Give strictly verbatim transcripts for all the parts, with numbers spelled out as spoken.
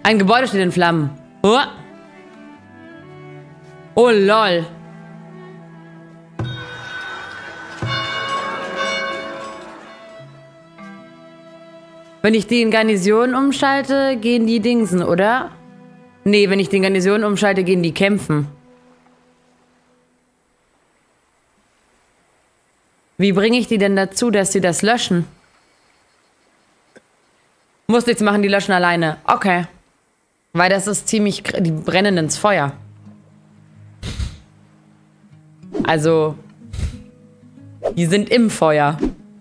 Ein Gebäude steht in Flammen. Oh, oh lol. Wenn ich die in Garnison umschalte, gehen die Dingsen, oder? Nee, wenn ich die in Garnison umschalte, gehen die kämpfen. Wie bringe ich die denn dazu, dass sie das löschen? Muss nichts machen, die löschen alleine. Okay. Weil das ist ziemlich... Die brennen ins Feuer. Also... Die sind im Feuer.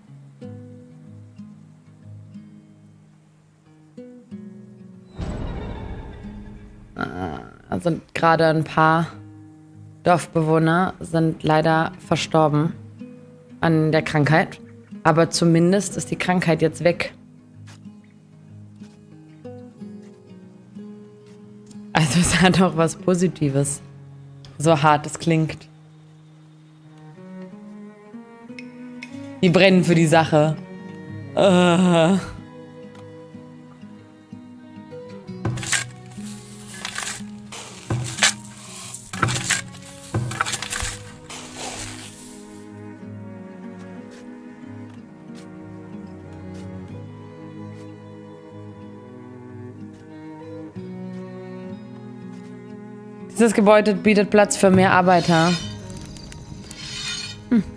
Da sind gerade ein paar Dorfbewohner sind leider verstorben an der Krankheit. Aber zumindest ist die Krankheit jetzt weg. Also es hat auch was Positives. So hart es klingt. Die brennen für die Sache. Uh. Dieses Gebäude bietet Platz für mehr Arbeiter. Hm.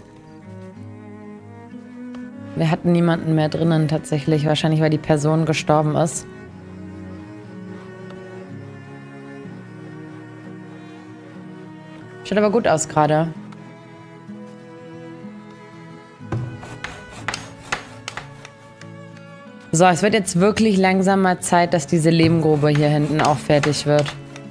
Wir hatten niemanden mehr drinnen tatsächlich. Wahrscheinlich, weil die Person gestorben ist. Schaut aber gut aus gerade. So, es wird jetzt wirklich langsam mal Zeit, dass diese Lehmgrube hier hinten auch fertig wird.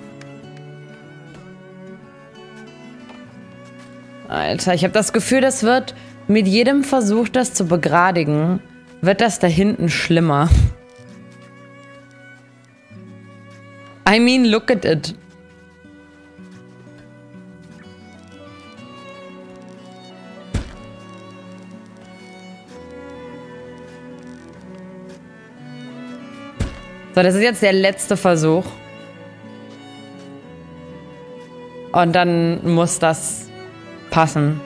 Alter, ich habe das Gefühl, das wird mit jedem Versuch, das zu begradigen, wird das da hinten schlimmer. I mean, look at it. So, das ist jetzt der letzte Versuch. Und dann muss das passen.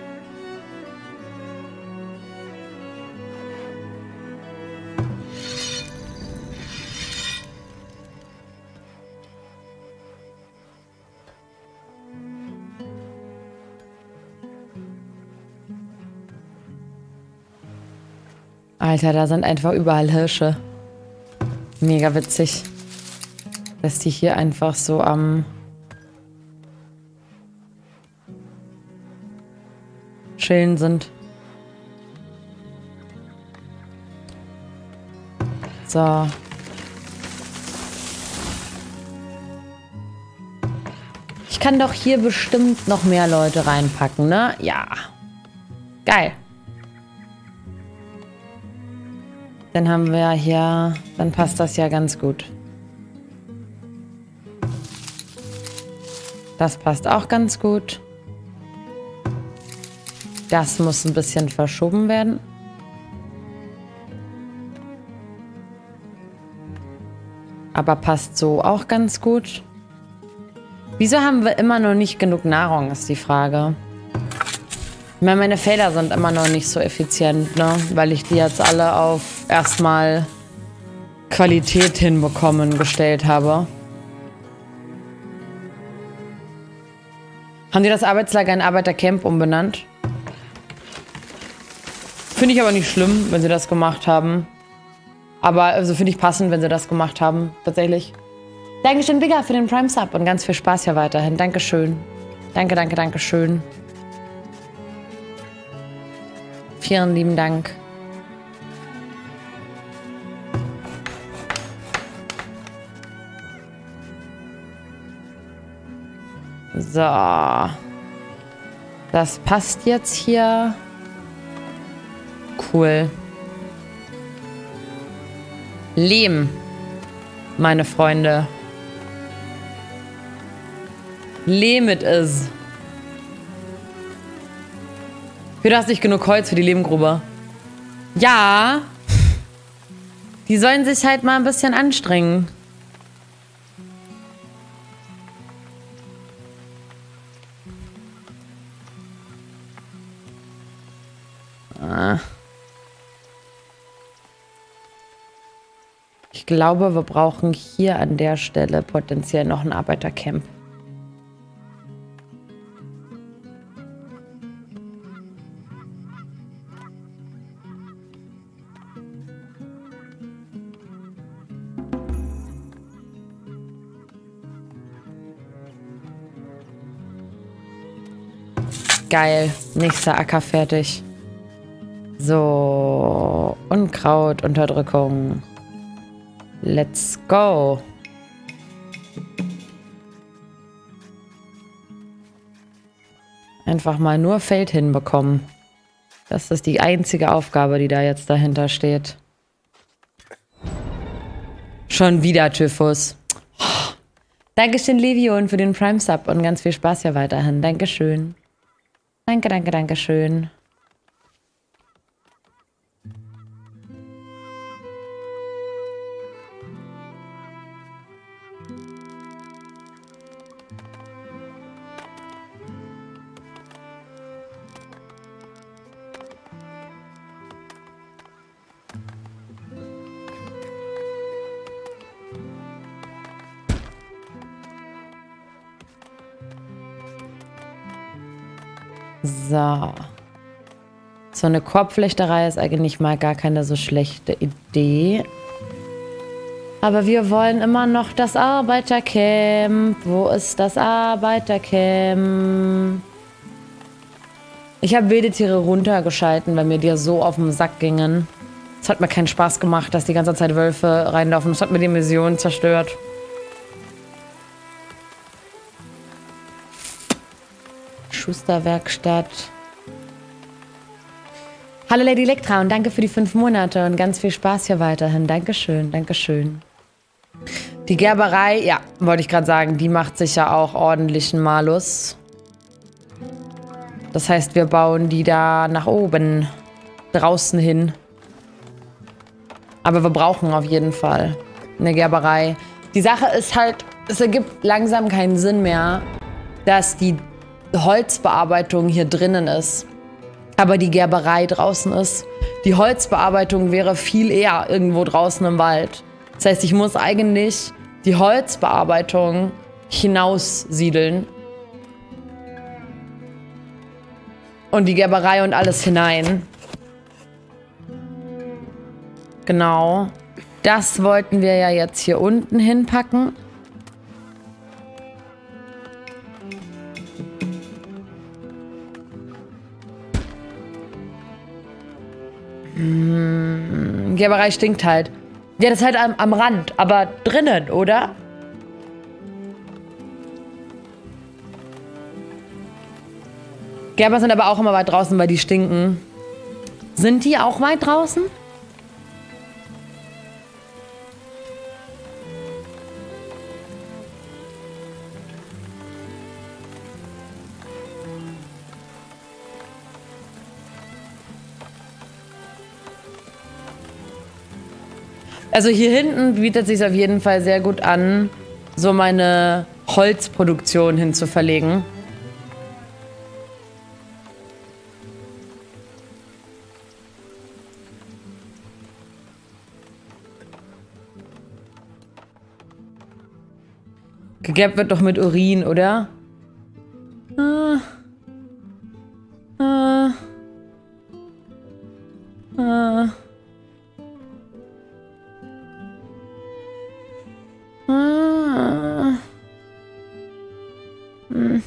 Alter, da sind einfach überall Hirsche. Mega witzig, dass die hier einfach so am Chillen sind. So. Ich kann doch hier bestimmt noch mehr Leute reinpacken, ne? Ja. Geil. Dann haben wir hier... Dann passt das ja ganz gut. Das passt auch ganz gut. Das muss ein bisschen verschoben werden. Aber passt so auch ganz gut. Wieso haben wir immer noch nicht genug Nahrung, ist die Frage. Ich meine, meine Felder sind immer noch nicht so effizient, ne? Weil ich die jetzt alle auf erstmal Qualität hinbekommen gestellt habe. Haben die das Arbeitslager in Arbeitercamp umbenannt? Finde ich aber nicht schlimm, wenn sie das gemacht haben. Aber also finde ich passend, wenn sie das gemacht haben. Tatsächlich. Dankeschön, Digga, für den Prime Sub und ganz viel Spaß hier weiterhin. Dankeschön. Danke, danke, danke schön. Vielen lieben Dank. So. Das passt jetzt hier. Cool. Lehm, meine Freunde. Lehm it is. Du hast nicht genug Holz für die Lehmgrube. Ja. Die sollen sich halt mal ein bisschen anstrengen. Ich glaube, wir brauchen hier an der Stelle potenziell noch ein Arbeitercamp. Geil. Nächster Acker fertig. So. Unkrautunterdrückung. Let's go. Einfach mal nur Feld hinbekommen. Das ist die einzige Aufgabe, die da jetzt dahinter steht. Schon wieder Typhus. Oh. Dankeschön, Levion, für den Prime-Sub und ganz viel Spaß hier weiterhin. Dankeschön. Danke, danke, danke schön. So. So eine Korbflechterei ist eigentlich mal gar keine so schlechte Idee. Aber wir wollen immer noch das Arbeitercamp. Wo ist das Arbeitercamp? Ich habe wilde Tiere runtergeschalten, weil mir die so auf den Sack gingen. Es hat mir keinen Spaß gemacht, dass die ganze Zeit Wölfe reinlaufen. Das hat mir die Mission zerstört. Schusterwerkstatt. Hallo Lady Elektra und danke für die fünf Monate und ganz viel Spaß hier weiterhin. Dankeschön, Dankeschön. Die Gerberei, ja, wollte ich gerade sagen, die macht sich ja auch ordentlichen Malus. Das heißt, wir bauen die da nach oben, draußen hin. Aber wir brauchen auf jeden Fall eine Gerberei. Die Sache ist halt, es ergibt langsam keinen Sinn mehr, dass die Holzbearbeitung hier drinnen ist, aber die Gerberei draußen ist. Die Holzbearbeitung wäre viel eher irgendwo draußen im Wald. Das heißt, ich muss eigentlich die Holzbearbeitung hinaussiedeln und die Gerberei und alles hinein. Genau. Das wollten wir ja jetzt hier unten hinpacken. Hm, Gerberei stinkt halt. Ja, das ist halt am, am Rand, aber drinnen, oder? Gerber sind aber auch immer weit draußen, weil die stinken. Sind die auch weit draußen? Also hier hinten bietet es sich auf jeden Fall sehr gut an, so meine Holzproduktion hinzuverlegen. Gegappt wird doch mit Urin, oder? Ah. Ah. Ah. Ah. Hm.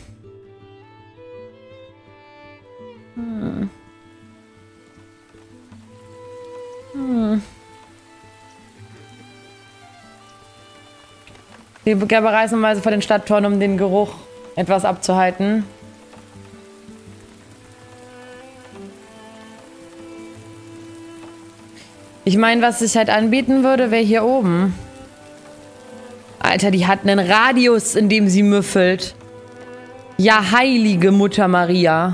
Hm. Hm. Die Gerberei ist normalerweise vor den Stadttoren, um den Geruch etwas abzuhalten. Ich meine, was sich halt anbieten würde, wäre hier oben. Alter, die hat einen Radius, in dem sie müffelt. Ja, heilige Mutter Maria.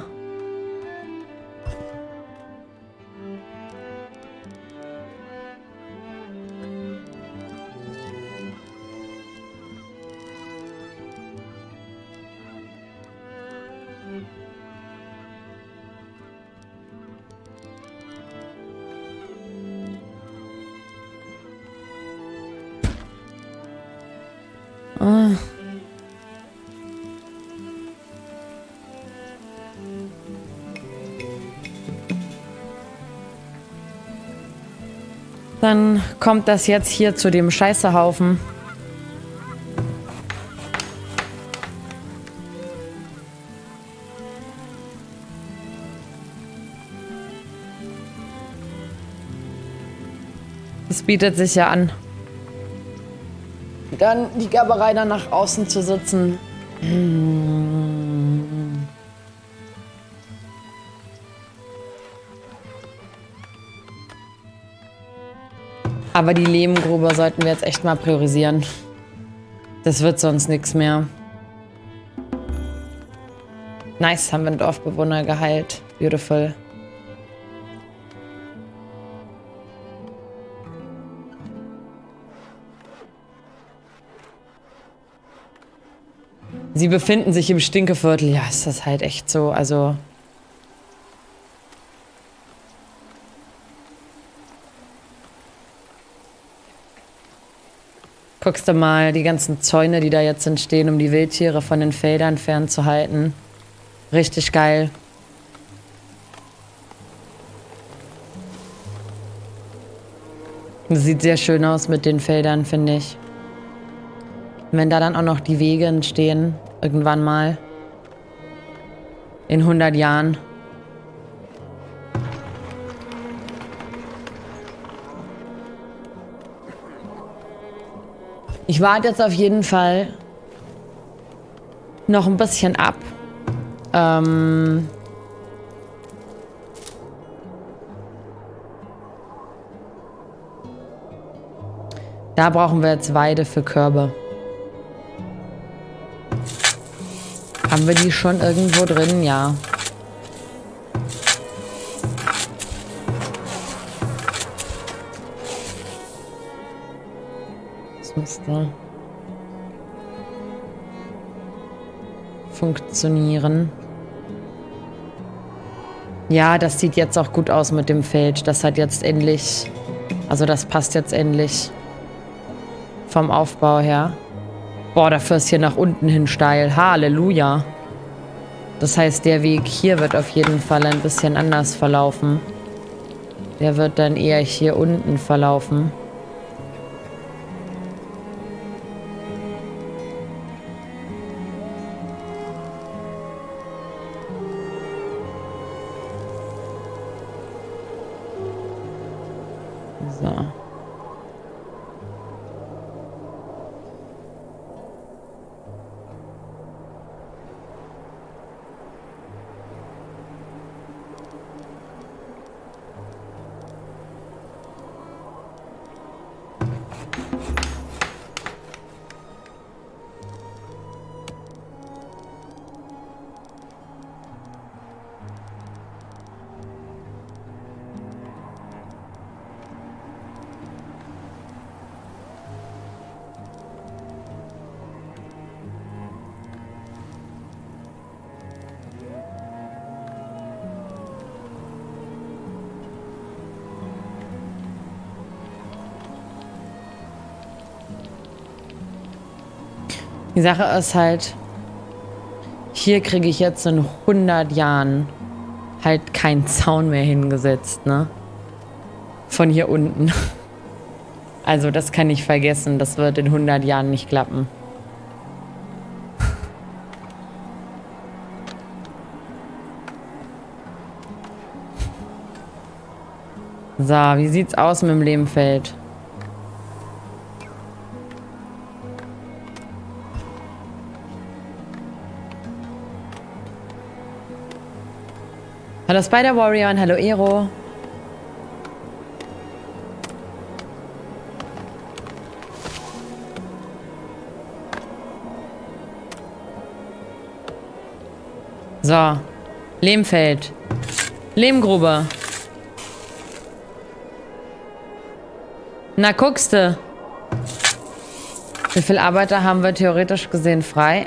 Ah. Dann kommt das jetzt hier zu dem Scheißehaufen. Es bietet sich ja an, dann die Gerberei dann nach außen zu sitzen. Aber die Lehmgrube sollten wir jetzt echt mal priorisieren. Das wird sonst nichts mehr. Nice, haben wir einen Dorfbewohner geheilt. Beautiful. Sie befinden sich im Stinkeviertel. Ja, ist das halt echt so. Also... Guckst du mal, die ganzen Zäune, die da jetzt entstehen, um die Wildtiere von den Feldern fernzuhalten. Richtig geil. Das sieht sehr schön aus mit den Feldern, finde ich. Und wenn da dann auch noch die Wege entstehen, irgendwann mal. In hundert Jahren. Ich warte jetzt auf jeden Fall noch ein bisschen ab. Ähm da brauchen wir jetzt Weide für Körbe. Haben wir die schon irgendwo drin? Ja. Müsste funktionieren. Ja, das sieht jetzt auch gut aus mit dem Feld. Das hat jetzt endlich... Also das passt jetzt endlich. Vom Aufbau her. Boah, dafür ist hier nach unten hin steil. Halleluja. Das heißt, der Weg hier wird auf jeden Fall ein bisschen anders verlaufen. Der wird dann eher hier unten verlaufen. So. Die Sache ist halt, hier kriege ich jetzt in hundert Jahren halt keinen Zaun mehr hingesetzt, ne? Von hier unten. Also das kann ich vergessen, das wird in hundert Jahren nicht klappen. So, wie sieht's aus mit dem Lehmfeld? Hallo Spider Warrior und hallo Ero. So. Lehmfeld. Lehmgrube. Na, guckste. Wie viele Arbeiter haben wir theoretisch gesehen frei?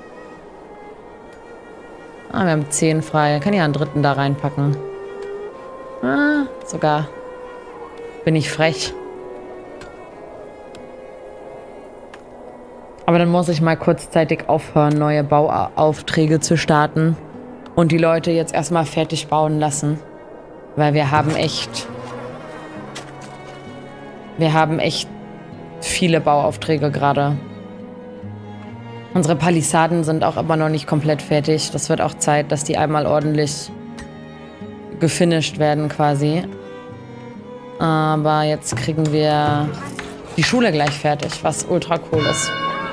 Ah, wir haben zehn frei. Kann ja einen dritten da reinpacken. Ah, sogar. Bin ich frech. Aber dann muss ich mal kurzzeitig aufhören, neue Bauaufträge zu starten und die Leute jetzt erstmal fertig bauen lassen. Weil wir haben echt... Wir haben echt viele Bauaufträge gerade. Unsere Palisaden sind auch immer noch nicht komplett fertig. Das wird auch Zeit, dass die einmal ordentlich gefinisht werden quasi. Aber jetzt kriegen wir die Schule gleich fertig, was ultra cool ist.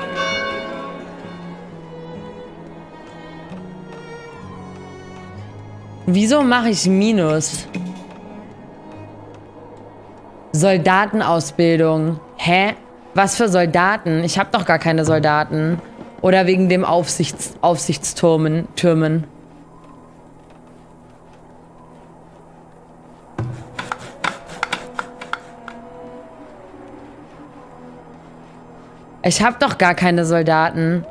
Wieso mache ich Minus? Soldatenausbildung. Hä? Was für Soldaten? Ich habe doch gar keine Soldaten. Oder wegen dem Aufsichts Aufsichtsturmen. Türmen. Ich habe doch gar keine Soldaten.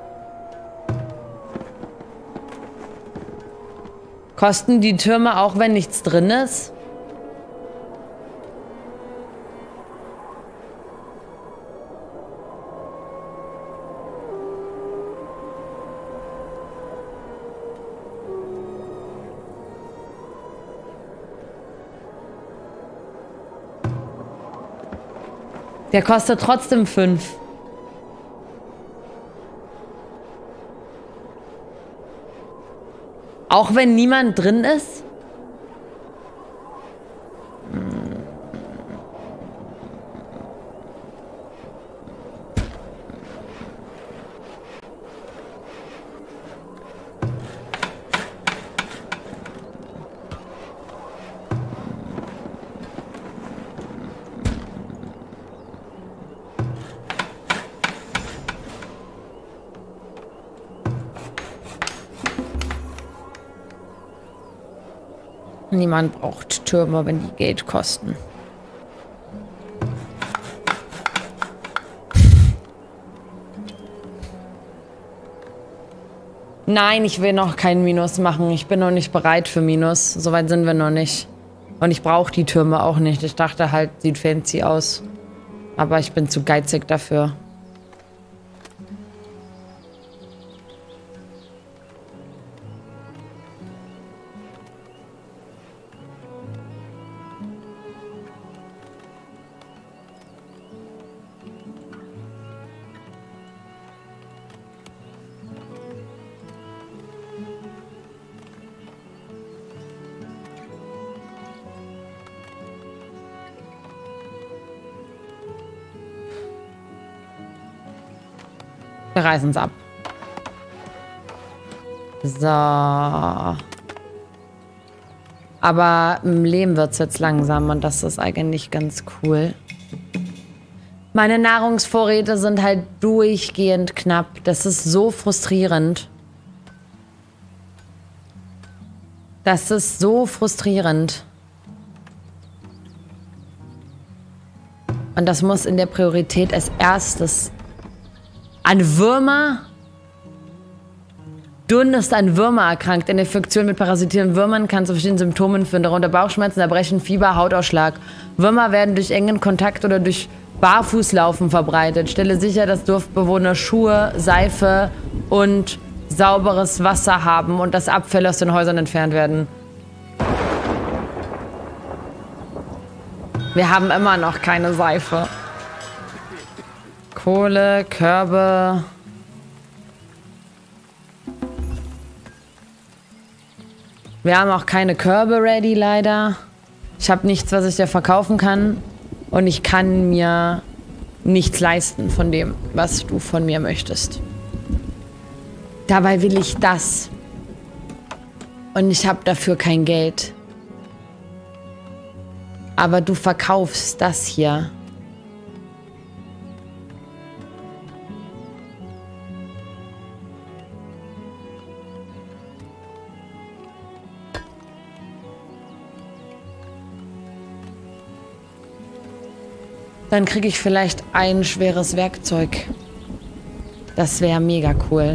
Kosten die Türme auch, wenn nichts drin ist? Der kostet trotzdem fünf. Auch wenn niemand drin ist? Niemand braucht Türme, wenn die Geld kosten. Nein, ich will noch kein Minus machen. Ich bin noch nicht bereit für Minus. Soweit sind wir noch nicht. Und ich brauche die Türme auch nicht. Ich dachte halt, sieht fancy aus. Aber ich bin zu geizig dafür. Wir reißen es ab. So. Aber im Leben wird es jetzt langsam und das ist eigentlich ganz cool. Meine Nahrungsvorräte sind halt durchgehend knapp. Das ist so frustrierend. Das ist so frustrierend. Und das muss in der Priorität als erstes an Würmer. Dunn ist an Würmer erkrankt. Eine Infektion mit parasitierenden Würmern kann zu verschiedenen Symptomen führen, darunter Bauchschmerzen, Erbrechen, Fieber, Hautausschlag. Würmer werden durch engen Kontakt oder durch Barfußlaufen verbreitet. Stelle sicher, dass Dorfbewohner Schuhe, Seife und sauberes Wasser haben und dass Abfälle aus den Häusern entfernt werden. Wir haben immer noch keine Seife. Kohle, Körbe. Wir haben auch keine Körbe ready, leider. Ich habe nichts, was ich dir verkaufen kann. Und ich kann mir nichts leisten von dem, was du von mir möchtest. Dabei will ich das. Und ich habe dafür kein Geld. Aber du verkaufst das hier. Dann kriege ich vielleicht ein schweres Werkzeug. Das wäre mega cool.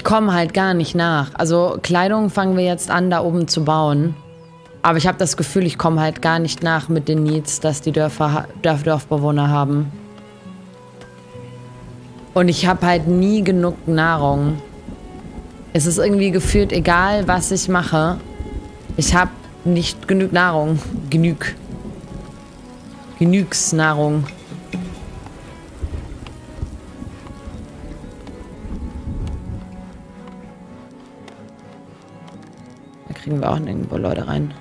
ich komme halt gar nicht nach. Also Kleidung fangen wir jetzt an, da oben zu bauen. Aber ich habe das Gefühl, ich komme halt gar nicht nach mit den Needs, dass die Dörfer, Dörf, Dorfbewohner haben. Und ich habe halt nie genug Nahrung. Es ist irgendwie gefühlt egal, was ich mache. Ich habe nicht genug Nahrung. Genug. Genügs Nahrung. Da kriegen wir auch nirgendwo Leute rein.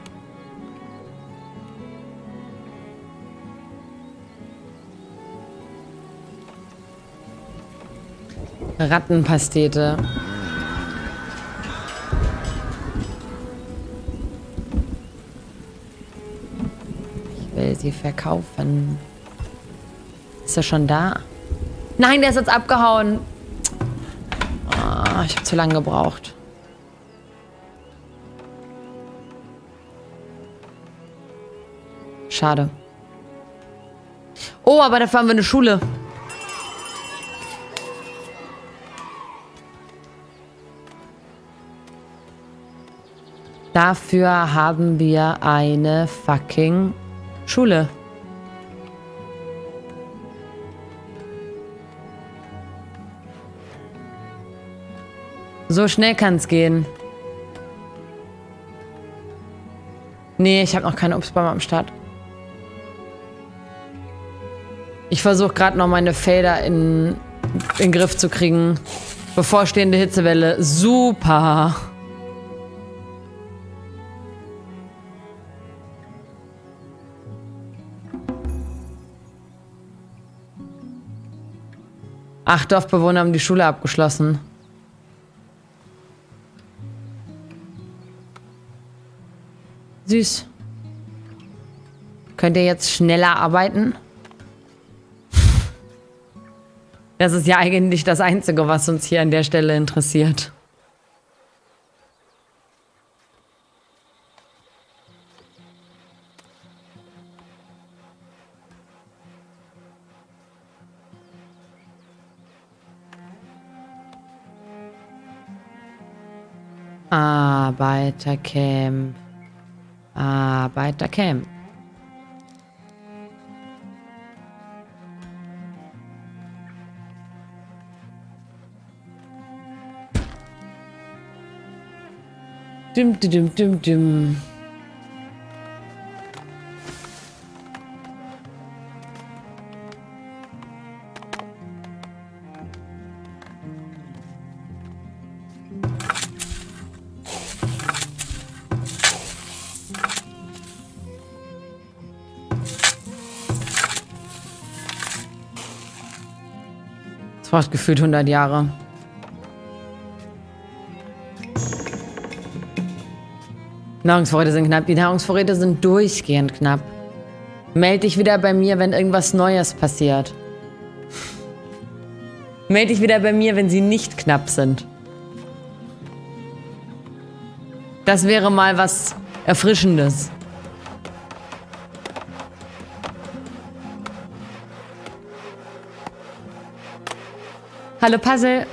Rattenpastete. Ich will sie verkaufen. Ist er schon da? Nein, der ist jetzt abgehauen. Oh, ich habe zu lange gebraucht. Schade. Oh, aber dafür haben wir eine Schule. Dafür haben wir eine fucking Schule. So schnell kann es gehen. Nee, ich habe noch keine Obstbäume am Start. Ich versuche gerade noch meine Felder in, in den Griff zu kriegen. Bevorstehende Hitzewelle. Super. Acht Dorfbewohner haben die Schule abgeschlossen. Süß. Könnt ihr jetzt schneller arbeiten? Das ist ja eigentlich das Einzige, was uns hier an der Stelle interessiert. Arbeitercamp. Arbeitercamp. Dum, dum, dum, dum. Das braucht gefühlt hundert Jahre. Nahrungsvorräte sind knapp. Die Nahrungsvorräte sind durchgehend knapp. Meld dich wieder bei mir, wenn irgendwas Neues passiert. Meld dich wieder bei mir, wenn sie nicht knapp sind. Das wäre mal was Erfrischendes. Hallo Puzzle.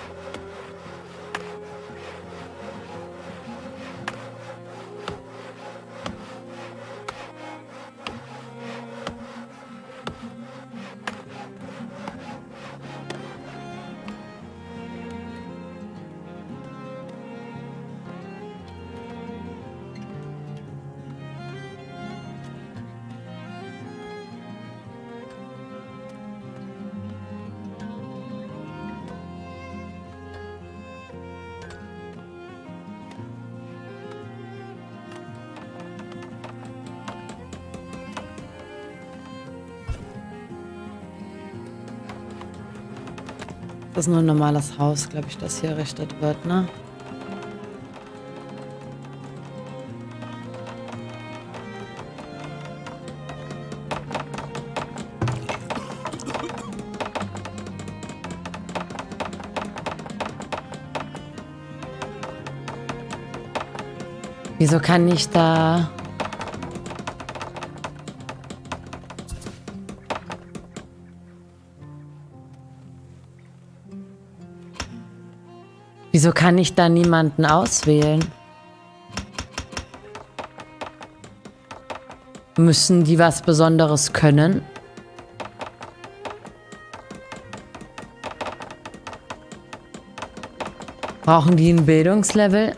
Das ist nur ein normales Haus, glaube ich, das hier errichtet wird, ne? Wieso kann ich da... Wieso kann ich da niemanden auswählen? Müssen die was Besonderes können? Brauchen die ein Bildungslevel?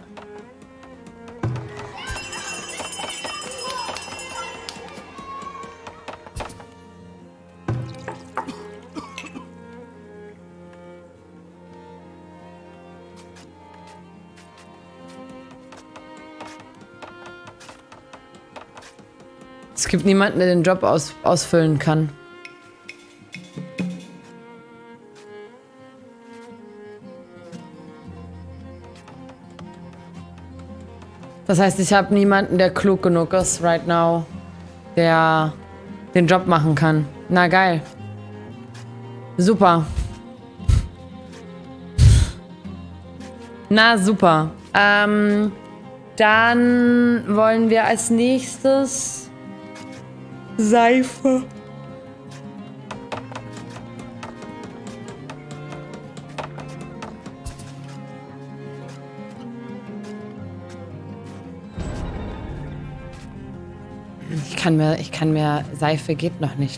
Es gibt niemanden, der den Job aus, ausfüllen kann. Das heißt, ich habe niemanden, der klug genug ist right now, der den Job machen kann. Na geil. Super. Na super. Ähm, dann wollen wir als nächstes Seife. Ich kann mir, ich kann mir, Seife geht noch nicht.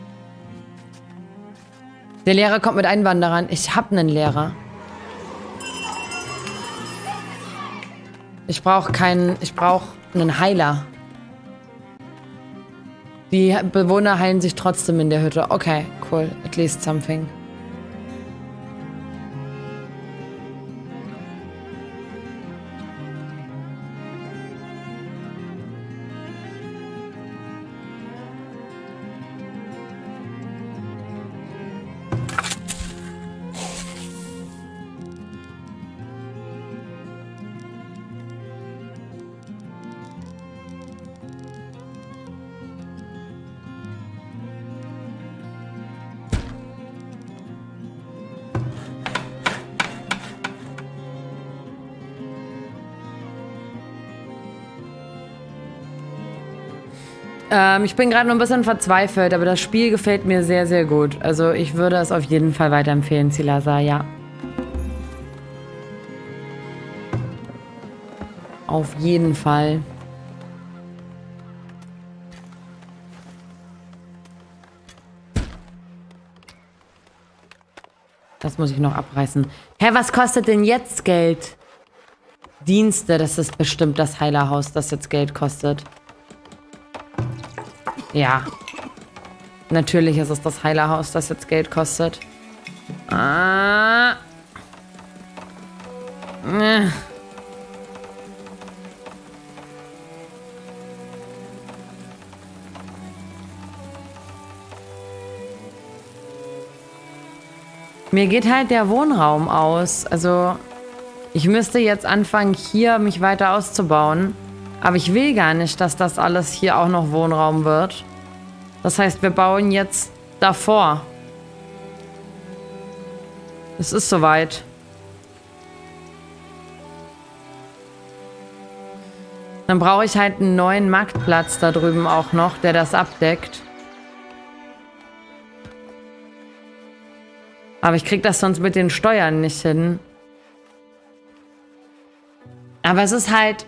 Der Lehrer kommt mit Einwanderern. Ich hab einen Lehrer. Ich brauche keinen, ich brauche einen Heiler. Die Bewohner heilen sich trotzdem in der Hütte. Okay, cool. At least something. Ähm, ich bin gerade noch ein bisschen verzweifelt, aber das Spiel gefällt mir sehr, sehr gut. Also ich würde es auf jeden Fall weiterempfehlen, Silasa, ja. Auf jeden Fall. Das muss ich noch abreißen. Hä, was kostet denn jetzt Geld? Dienste, das ist bestimmt das Heilerhaus, das jetzt Geld kostet. Ja. Natürlich ist es das Heilerhaus, das jetzt Geld kostet. Ah. Äh. Mir geht halt der Wohnraum aus. Also, ich müsste jetzt anfangen, hier mich weiter auszubauen. Aber ich will gar nicht, dass das alles hier auch noch Wohnraum wird. Das heißt, wir bauen jetzt davor. Es ist soweit. Dann brauche ich halt einen neuen Marktplatz da drüben auch noch, der das abdeckt. Aber ich krieg das sonst mit den Steuern nicht hin. Aber es ist halt...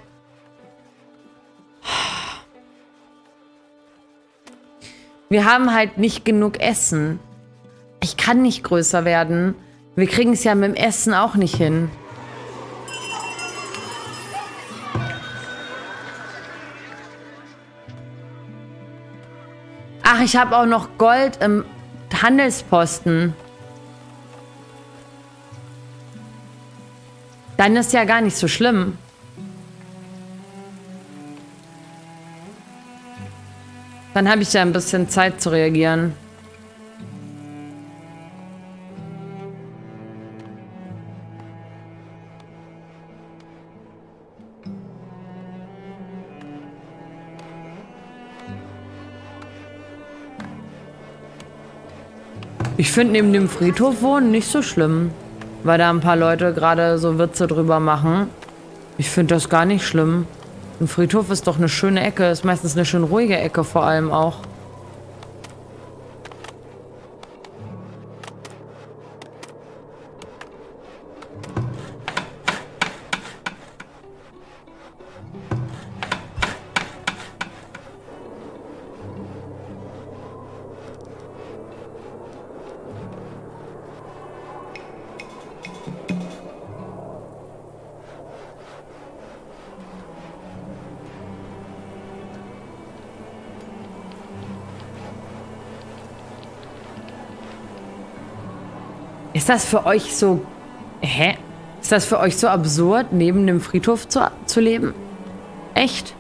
Wir haben halt nicht genug Essen. Ich kann nicht größer werden. Wir kriegen es ja mit dem Essen auch nicht hin. Ach, ich habe auch noch Gold im Handelsposten. Dann ist ja gar nicht so schlimm. Dann habe ich ja ein bisschen Zeit zu reagieren. Ich finde neben dem Friedhof wohnen nicht so schlimm, weil da ein paar Leute gerade so Witze drüber machen. Ich finde das gar nicht schlimm. Ein Friedhof ist doch eine schöne Ecke. Ist meistens eine schön ruhige Ecke vor allem auch. Ist das für euch so... Hä? Ist das für euch so absurd, neben dem Friedhof zu, zu leben? Echt?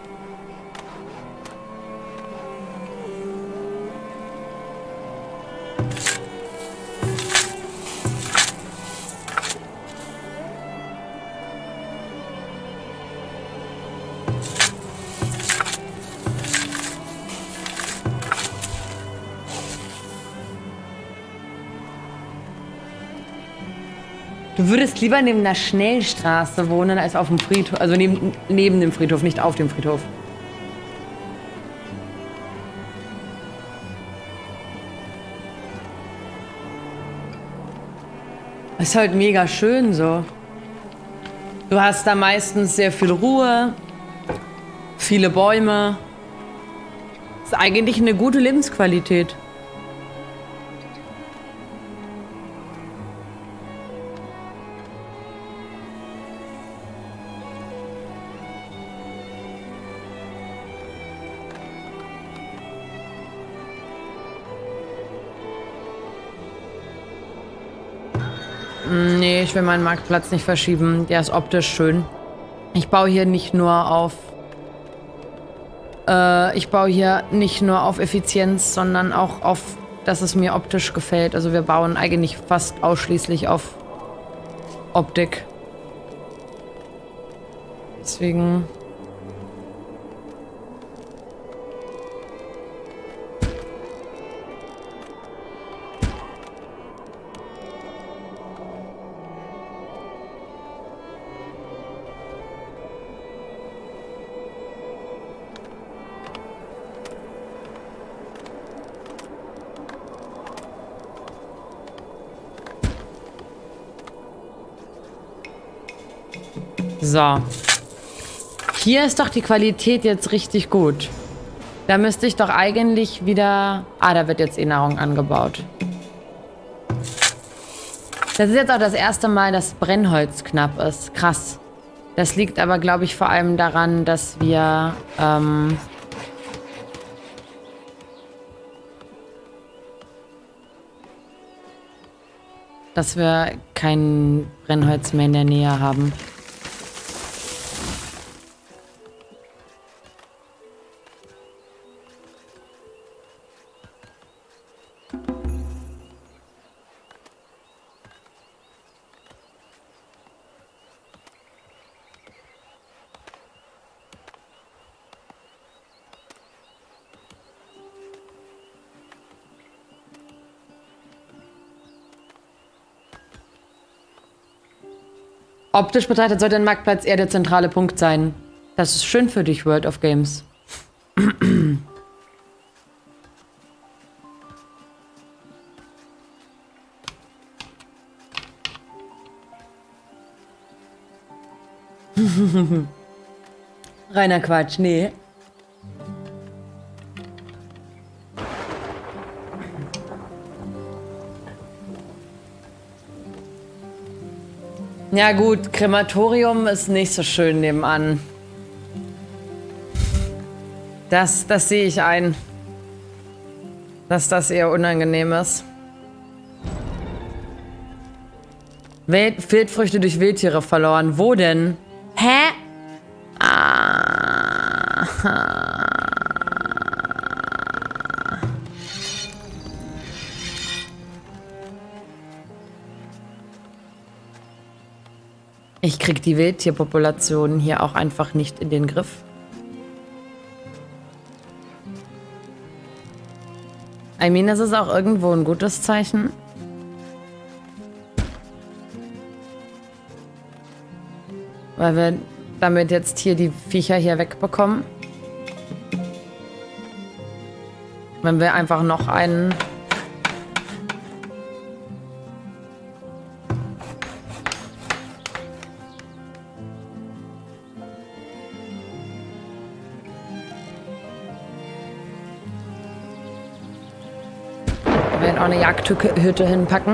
Du würdest lieber neben einer Schnellstraße wohnen, als auf dem Friedhof. Also neben, neben dem Friedhof, nicht auf dem Friedhof. Ist halt mega schön so. Du hast da meistens sehr viel Ruhe, viele Bäume. Ist eigentlich eine gute Lebensqualität. Nee, ich will meinen Marktplatz nicht verschieben. Der ist optisch schön. Ich baue hier nicht nur auf... Äh, ich baue hier nicht nur auf Effizienz, sondern auch auf, dass es mir optisch gefällt. Also wir bauen eigentlich fast ausschließlich auf Optik. Deswegen... So. Hier ist doch die Qualität jetzt richtig gut. Da müsste ich doch eigentlich wieder... Ah, da wird jetzt eh Nahrung angebaut. Das ist jetzt auch das erste Mal, dass Brennholz knapp ist. Krass. Das liegt aber, glaube ich, vor allem daran, dass wir... Ähm, dass wir kein Brennholz mehr in der Nähe haben. Optisch betrachtet sollte ein Marktplatz eher der zentrale Punkt sein. Das ist schön für dich, World of Games. Reiner Quatsch, nee. Ja gut, Krematorium ist nicht so schön nebenan. Das, das sehe ich ein. Dass das eher unangenehm ist. Wild, Wildfrüchte durch Wildtiere verloren. Wo denn? Hä? Ah. Ich krieg die Wildtierpopulation hier auch einfach nicht in den Griff. I mean, das ist auch irgendwo ein gutes Zeichen. Weil wir damit jetzt hier die Viecher hier wegbekommen. Wenn wir einfach noch einen... Wir werden auch eine Jagdhütte hinpacken.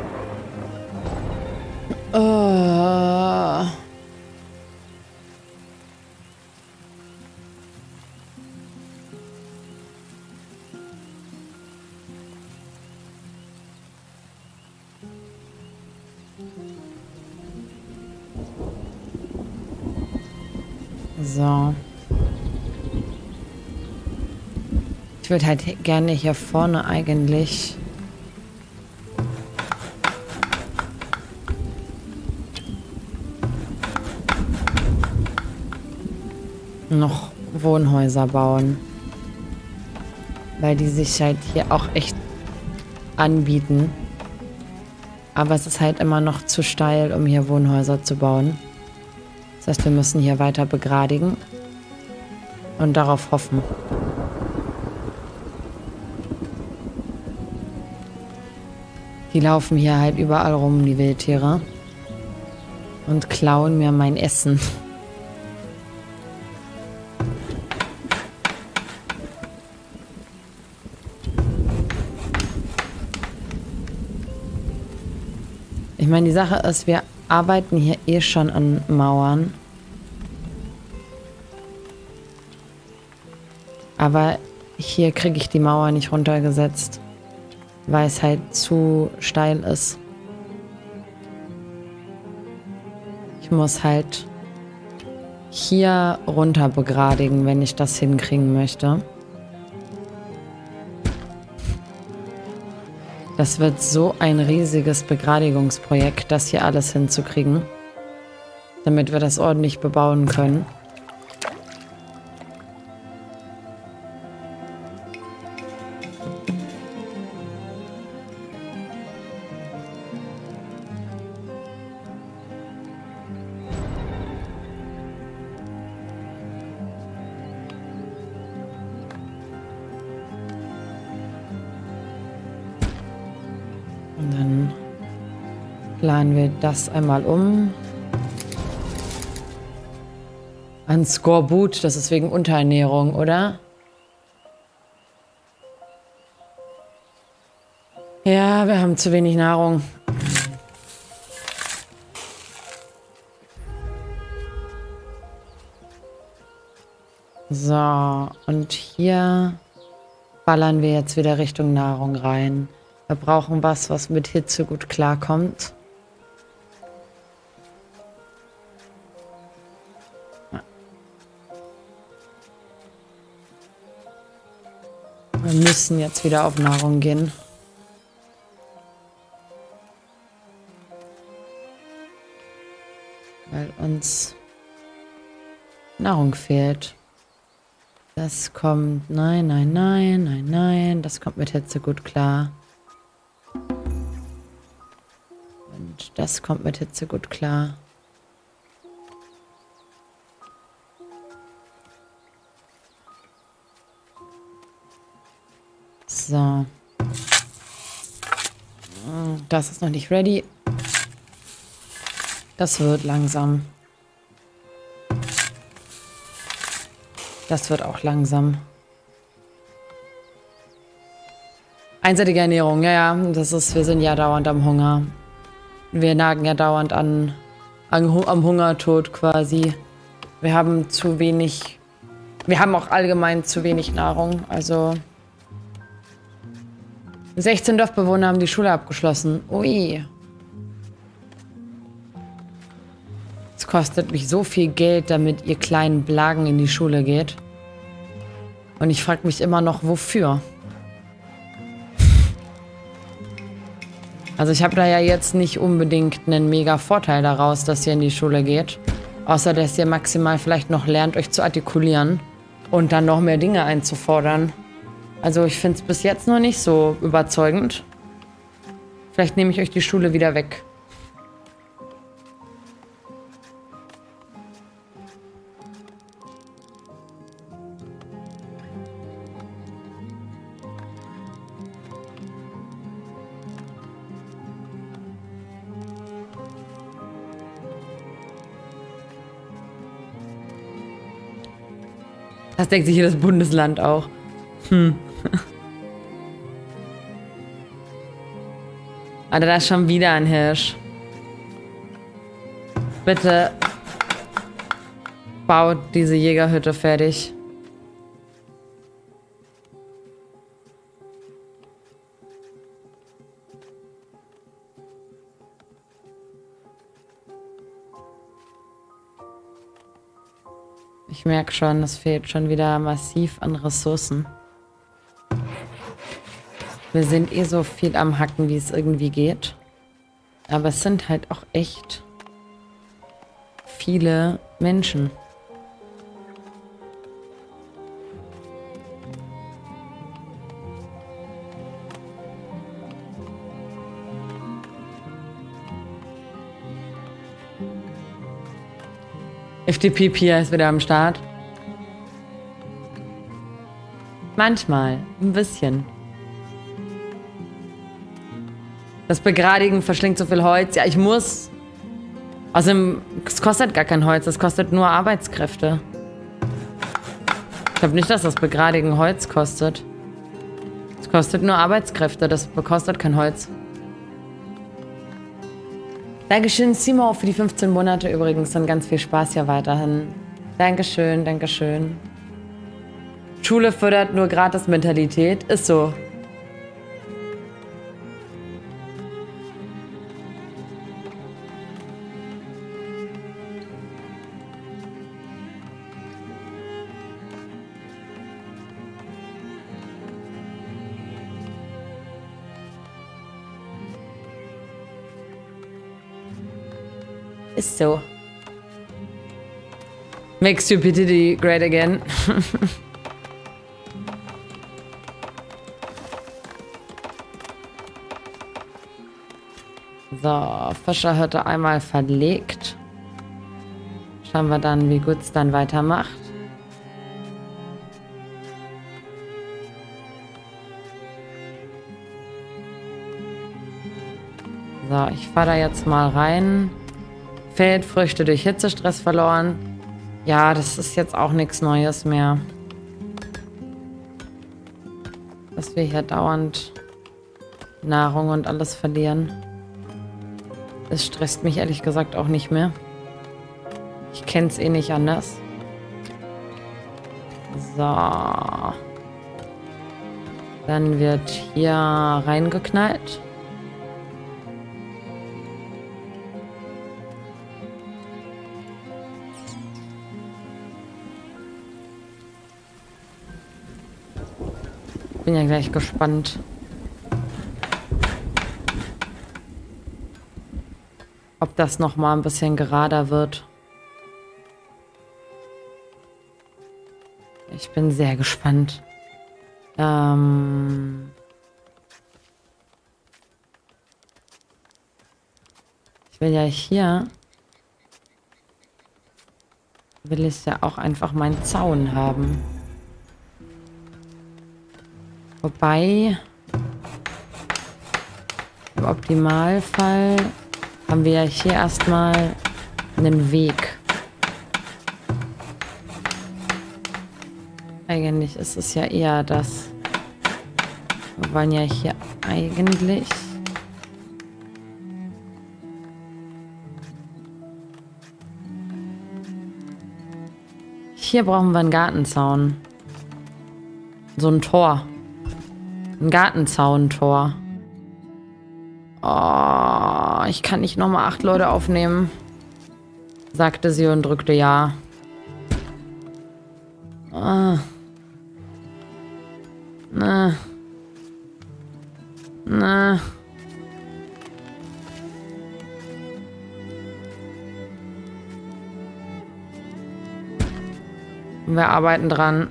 Oh. So. Ich würde halt gerne hier vorne eigentlich noch Wohnhäuser bauen. Weil die sich halt hier auch echt anbieten. Aber es ist halt immer noch zu steil, um hier Wohnhäuser zu bauen. Das heißt, wir müssen hier weiter begradigen und darauf hoffen. Die laufen hier halt überall rum, die Wildtiere. Und klauen mir mein Essen. Ich meine, die Sache ist, wir arbeiten hier eh schon an Mauern. Aber hier kriege ich die Mauer nicht runtergesetzt, weil es halt zu steil ist. Ich muss halt hier runter begradigen, wenn ich das hinkriegen möchte. Das wird so ein riesiges Begradigungsprojekt, das hier alles hinzukriegen, damit wir das ordentlich bebauen können. Und dann planen wir das einmal um. An Skorbut, das ist wegen Unterernährung, oder? Ja, wir haben zu wenig Nahrung. So, und hier ballern wir jetzt wieder Richtung Nahrung rein. Wir brauchen was, was mit Hitze gut klarkommt. Wir müssen jetzt wieder auf Nahrung gehen. Weil uns Nahrung fehlt. Das kommt... Nein, nein, nein, nein, nein. Das kommt mit Hitze gut klar. Und das kommt mit Hitze gut klar. So. Das ist noch nicht ready. Das wird langsam. Das wird auch langsam. Einseitige Ernährung, ja, ja. Das ist, wir sind ja dauernd am Hunger. Wir nagen ja dauernd an, an am Hungertod quasi. Wir haben zu wenig. Wir haben auch allgemein zu wenig Nahrung. Also sechzehn Dorfbewohner haben die Schule abgeschlossen. Ui. Es kostet mich so viel Geld, damit ihr kleinen Blagen in die Schule geht. Und ich frage mich immer noch, wofür? Also ich habe da ja jetzt nicht unbedingt einen mega Vorteil daraus, dass ihr in die Schule geht. Außer, dass ihr maximal vielleicht noch lernt, euch zu artikulieren. Und dann noch mehr Dinge einzufordern. Also ich finde es bis jetzt noch nicht so überzeugend. Vielleicht nehme ich euch die Schule wieder weg. Das denkt sich jedes Bundesland auch. Hm. Alter, da ist schon wieder ein Hirsch. Bitte baut diese Jägerhütte fertig. Ich merke schon, es fehlt schon wieder massiv an Ressourcen. Wir sind eh so viel am Hacken, wie es irgendwie geht. Aber es sind halt auch echt viele Menschen. F D P Pia ist wieder am Start. Manchmal, ein bisschen. Das Begradigen verschlingt so viel Holz. Ja, ich muss. Außerdem, es kostet gar kein Holz, es kostet nur Arbeitskräfte. Ich glaube nicht, dass das Begradigen Holz kostet. Es kostet nur Arbeitskräfte, das kostet kein Holz. Dankeschön, Simo, für die fünfzehn Monate übrigens und ganz viel Spaß hier weiterhin. Dankeschön, Dankeschön. Schule fördert nur Gratis-Mentalität. Ist so. Ist so. Make stupidity great again. So, Fischerhütte einmal verlegt. Schauen wir dann, wie gut es dann weitermacht. So, ich fahre da jetzt mal rein. Feldfrüchte durch Hitzestress verloren. Ja, das ist jetzt auch nichts Neues mehr. Dass wir hier dauernd Nahrung und alles verlieren. Das stresst mich ehrlich gesagt auch nicht mehr. Ich kenne es eh nicht anders. So. Dann wird hier reingeknallt. Bin ja gleich gespannt, ob das noch mal ein bisschen gerader wird. Ich bin sehr gespannt. Ähm ich will ja hier, will ich ja auch einfach meinen Zaun haben. Wobei, im Optimalfall haben wir ja hier erstmal einen Weg. Eigentlich ist es ja eher das. Wir wollen ja hier eigentlich... Hier brauchen wir einen Gartenzaun. So ein Tor. Ein Gartenzauntor. Oh, ich kann nicht nochmal acht Leute aufnehmen, sagte sie und drückte ja. Ah. Na. Na. Wir arbeiten dran.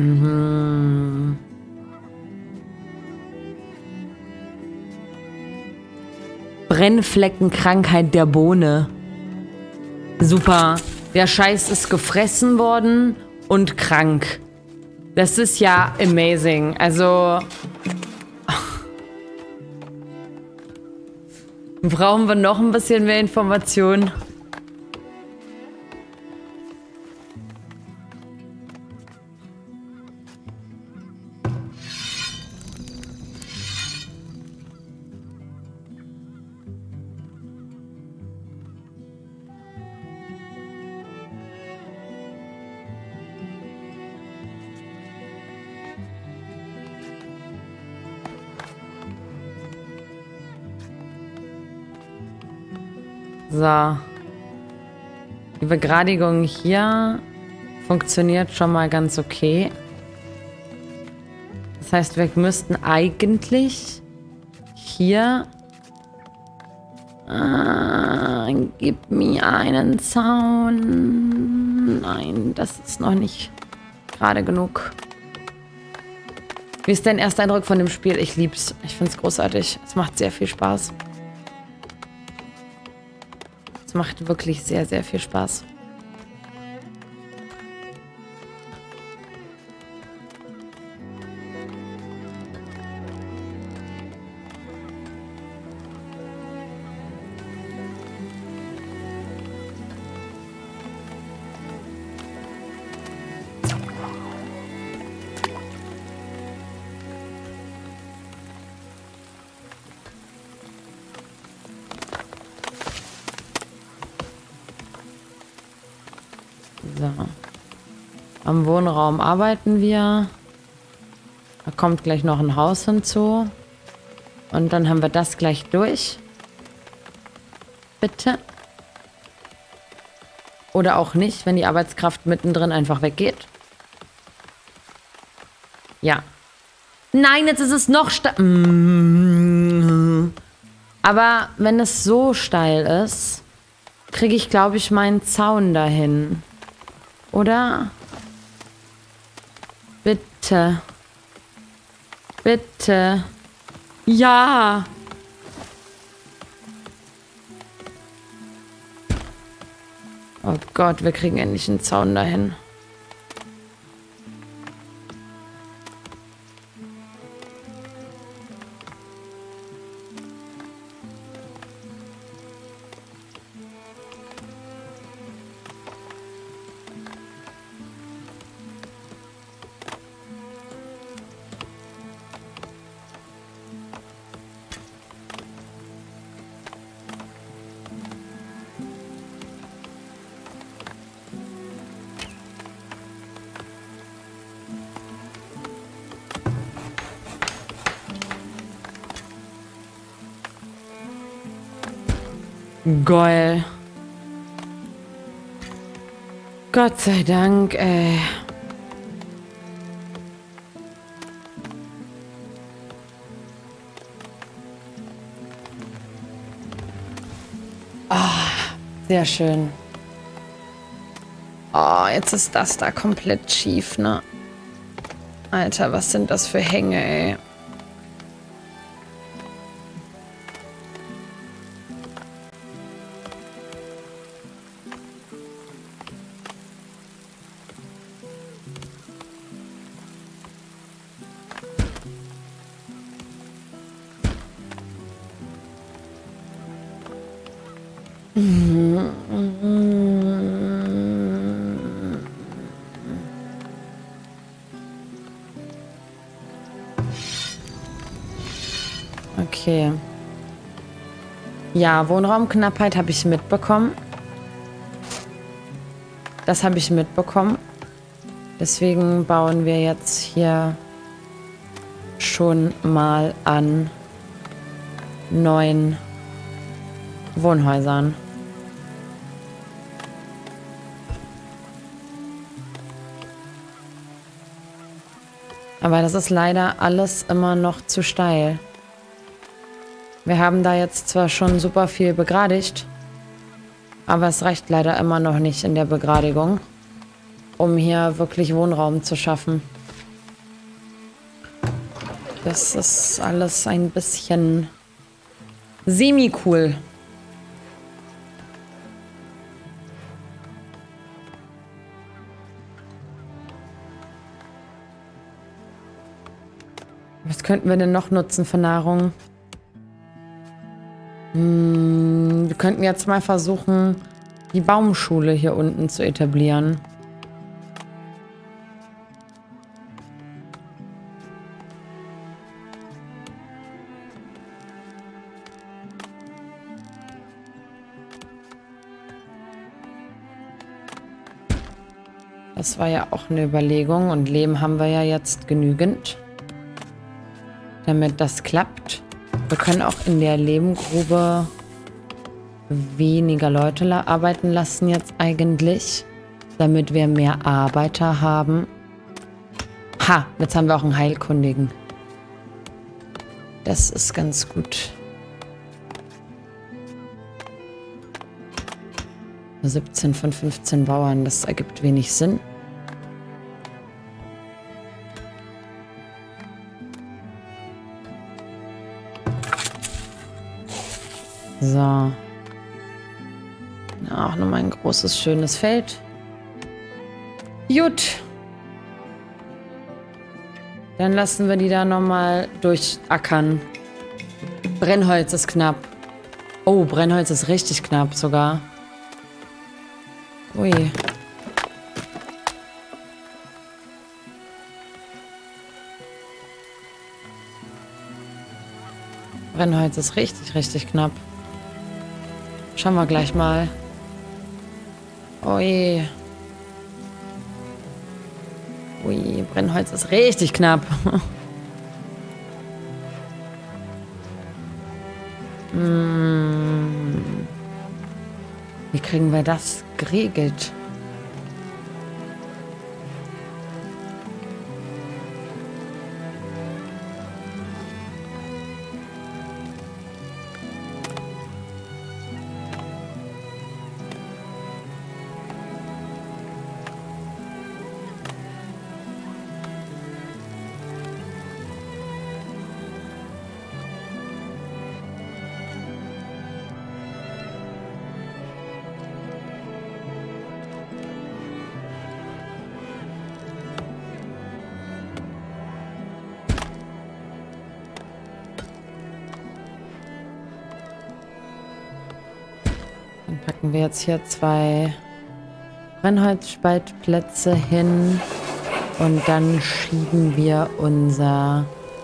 Brennfleckenkrankheit der Bohne. Super. Der Scheiß ist gefressen worden und krank. Das ist ja amazing. Also... Brauchen wir noch ein bisschen mehr Informationen? So. Die Begradigung hier Funktioniert schon mal ganz okay. Das heißt, wir müssten eigentlich hier... Ah, gib mir einen Zaun. Nein, das ist noch nicht gerade genug. Wie ist dein erster Eindruck von dem Spiel? Ich lieb's. Ich find's großartig. Es macht sehr viel Spaß. Es macht wirklich sehr, sehr viel Spaß. So. Am Wohnraum arbeiten wir. Da kommt gleich noch ein Haus hinzu. Und dann haben wir das gleich durch. Bitte. Oder auch nicht, wenn die Arbeitskraft mittendrin einfach weggeht. Ja. Nein, jetzt ist es noch steil. Aber wenn es so steil ist, kriege ich, glaube ich, meinen Zaun dahin. Oder? Bitte. Bitte. Ja. Oh Gott, wir kriegen endlich einen Zaun dahin. Geil. Gott sei Dank, ey. Ah, sehr schön. Oh, jetzt ist das da komplett schief, ne? Alter, was sind das für Hänge, ey? Okay. Ja, Wohnraumknappheit habe ich mitbekommen. Das habe ich mitbekommen. Deswegen bauen wir jetzt hier schon mal an neuen Wohnhäusern. Aber das ist leider alles immer noch zu steil. Wir haben da jetzt zwar schon super viel begradigt, aber es reicht leider immer noch nicht in der Begradigung, um hier wirklich Wohnraum zu schaffen. Das ist alles ein bisschen semi-cool. Was könnten wir denn noch nutzen für Nahrung? Hm, wir könnten jetzt mal versuchen, die Baumschule hier unten zu etablieren. Das war ja auch eine Überlegung und Lehm haben wir ja jetzt genügend, damit das klappt. Wir können auch in der Lehmgrube weniger Leute la- arbeiten lassen jetzt eigentlich. damit wir mehr Arbeiter haben. Ha, jetzt haben wir auch einen Heilkundigen. Das ist ganz gut. siebzehn von fünfzehn Bauern, das ergibt wenig Sinn. So. Ja, auch nochmal ein großes, schönes Feld. Gut. Dann lassen wir die da nochmal durchackern. Brennholz ist knapp. Oh, Brennholz ist richtig knapp sogar. Ui. Brennholz ist richtig, richtig knapp. Schauen wir gleich mal. Ui. Ui, Brennholz ist richtig knapp. hm. Wie kriegen wir das geregelt? Dann packen wir jetzt hier zwei Brennholzspaltplätze hin und dann schieben wir unser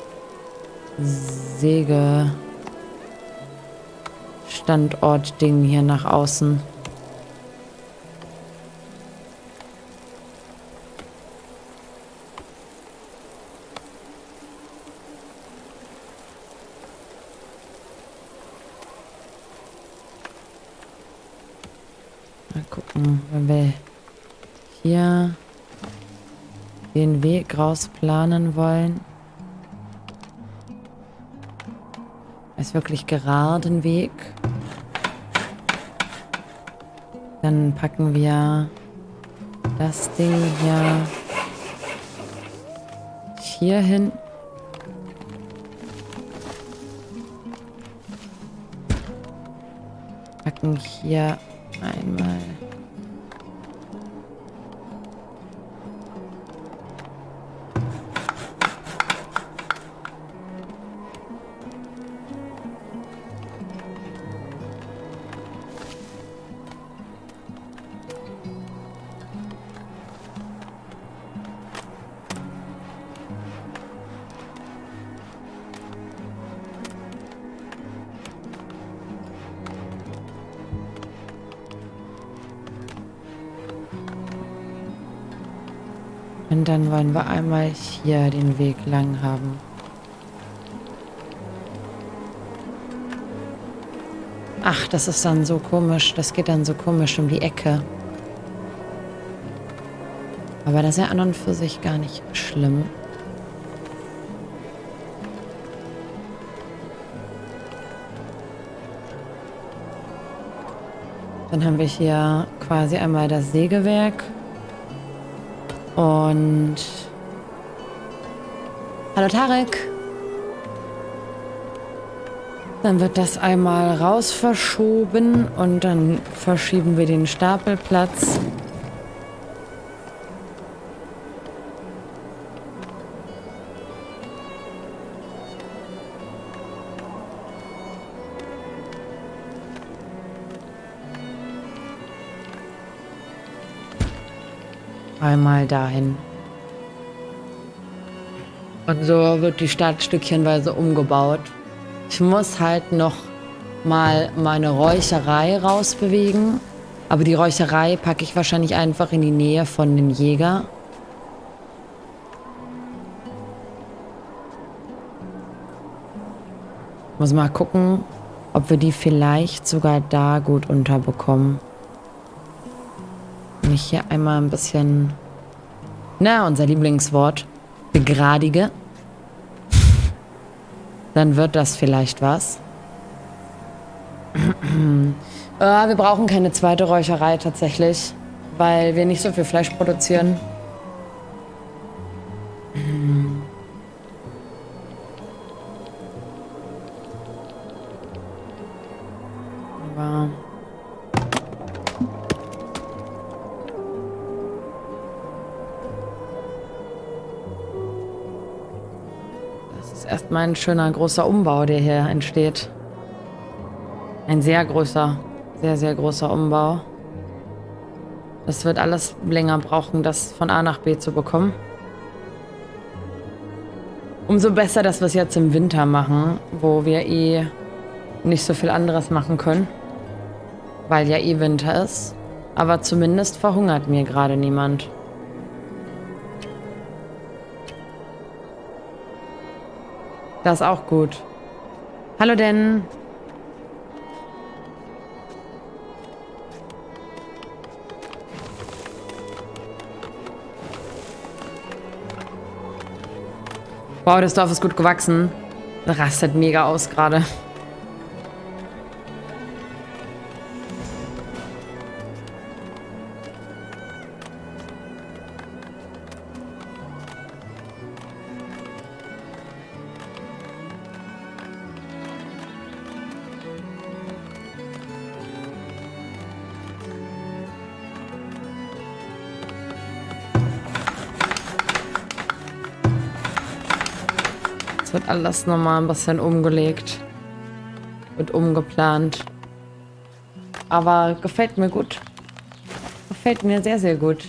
Sägestandort-Ding hier nach außen. Mal gucken, wenn wir hier den Weg rausplanen wollen. Als wirklich geraden Weg. Dann packen wir das Ding hier hier hin. Packen hier einmal und dann wollen wir einmal hier den Weg lang haben. Ach, das ist dann so komisch. Das geht dann so komisch um die Ecke. Aber das ist ja an und für sich gar nicht schlimm. Dann haben wir hier quasi einmal das Sägewerk. Und hallo Tarek. Dann wird das einmal raus verschoben und dann verschieben wir den Stapelplatz. Einmal dahin. Und so wird die Stadt stückchenweise umgebaut. Ich muss halt noch mal meine Räucherei rausbewegen. Aber die Räucherei packe ich wahrscheinlich einfach in die Nähe von den Jäger. Muss mal gucken, ob wir die vielleicht sogar da gut unterbekommen. Wenn ich hier einmal ein bisschen, na, unser Lieblingswort, begradige, dann wird das vielleicht was. äh, wir brauchen keine zweite Räucherei tatsächlich, weil wir nicht so viel Fleisch produzieren. Aber das ist erstmal ein schöner großer Umbau, der hier entsteht. Ein sehr großer, sehr, sehr großer Umbau. Das wird alles länger brauchen, das von A nach B zu bekommen. Umso besser, dass wir es jetzt im Winter machen, wo wir eh nicht so viel anderes machen können. Weil ja eh Winter ist. Aber zumindest verhungert mir gerade niemand. Das ist auch gut. Hallo denn. Wow, das Dorf ist gut gewachsen. Das rastet mega aus gerade. Wird alles nochmal ein bisschen umgelegt und umgeplant. Aber gefällt mir gut. Gefällt mir sehr, sehr gut.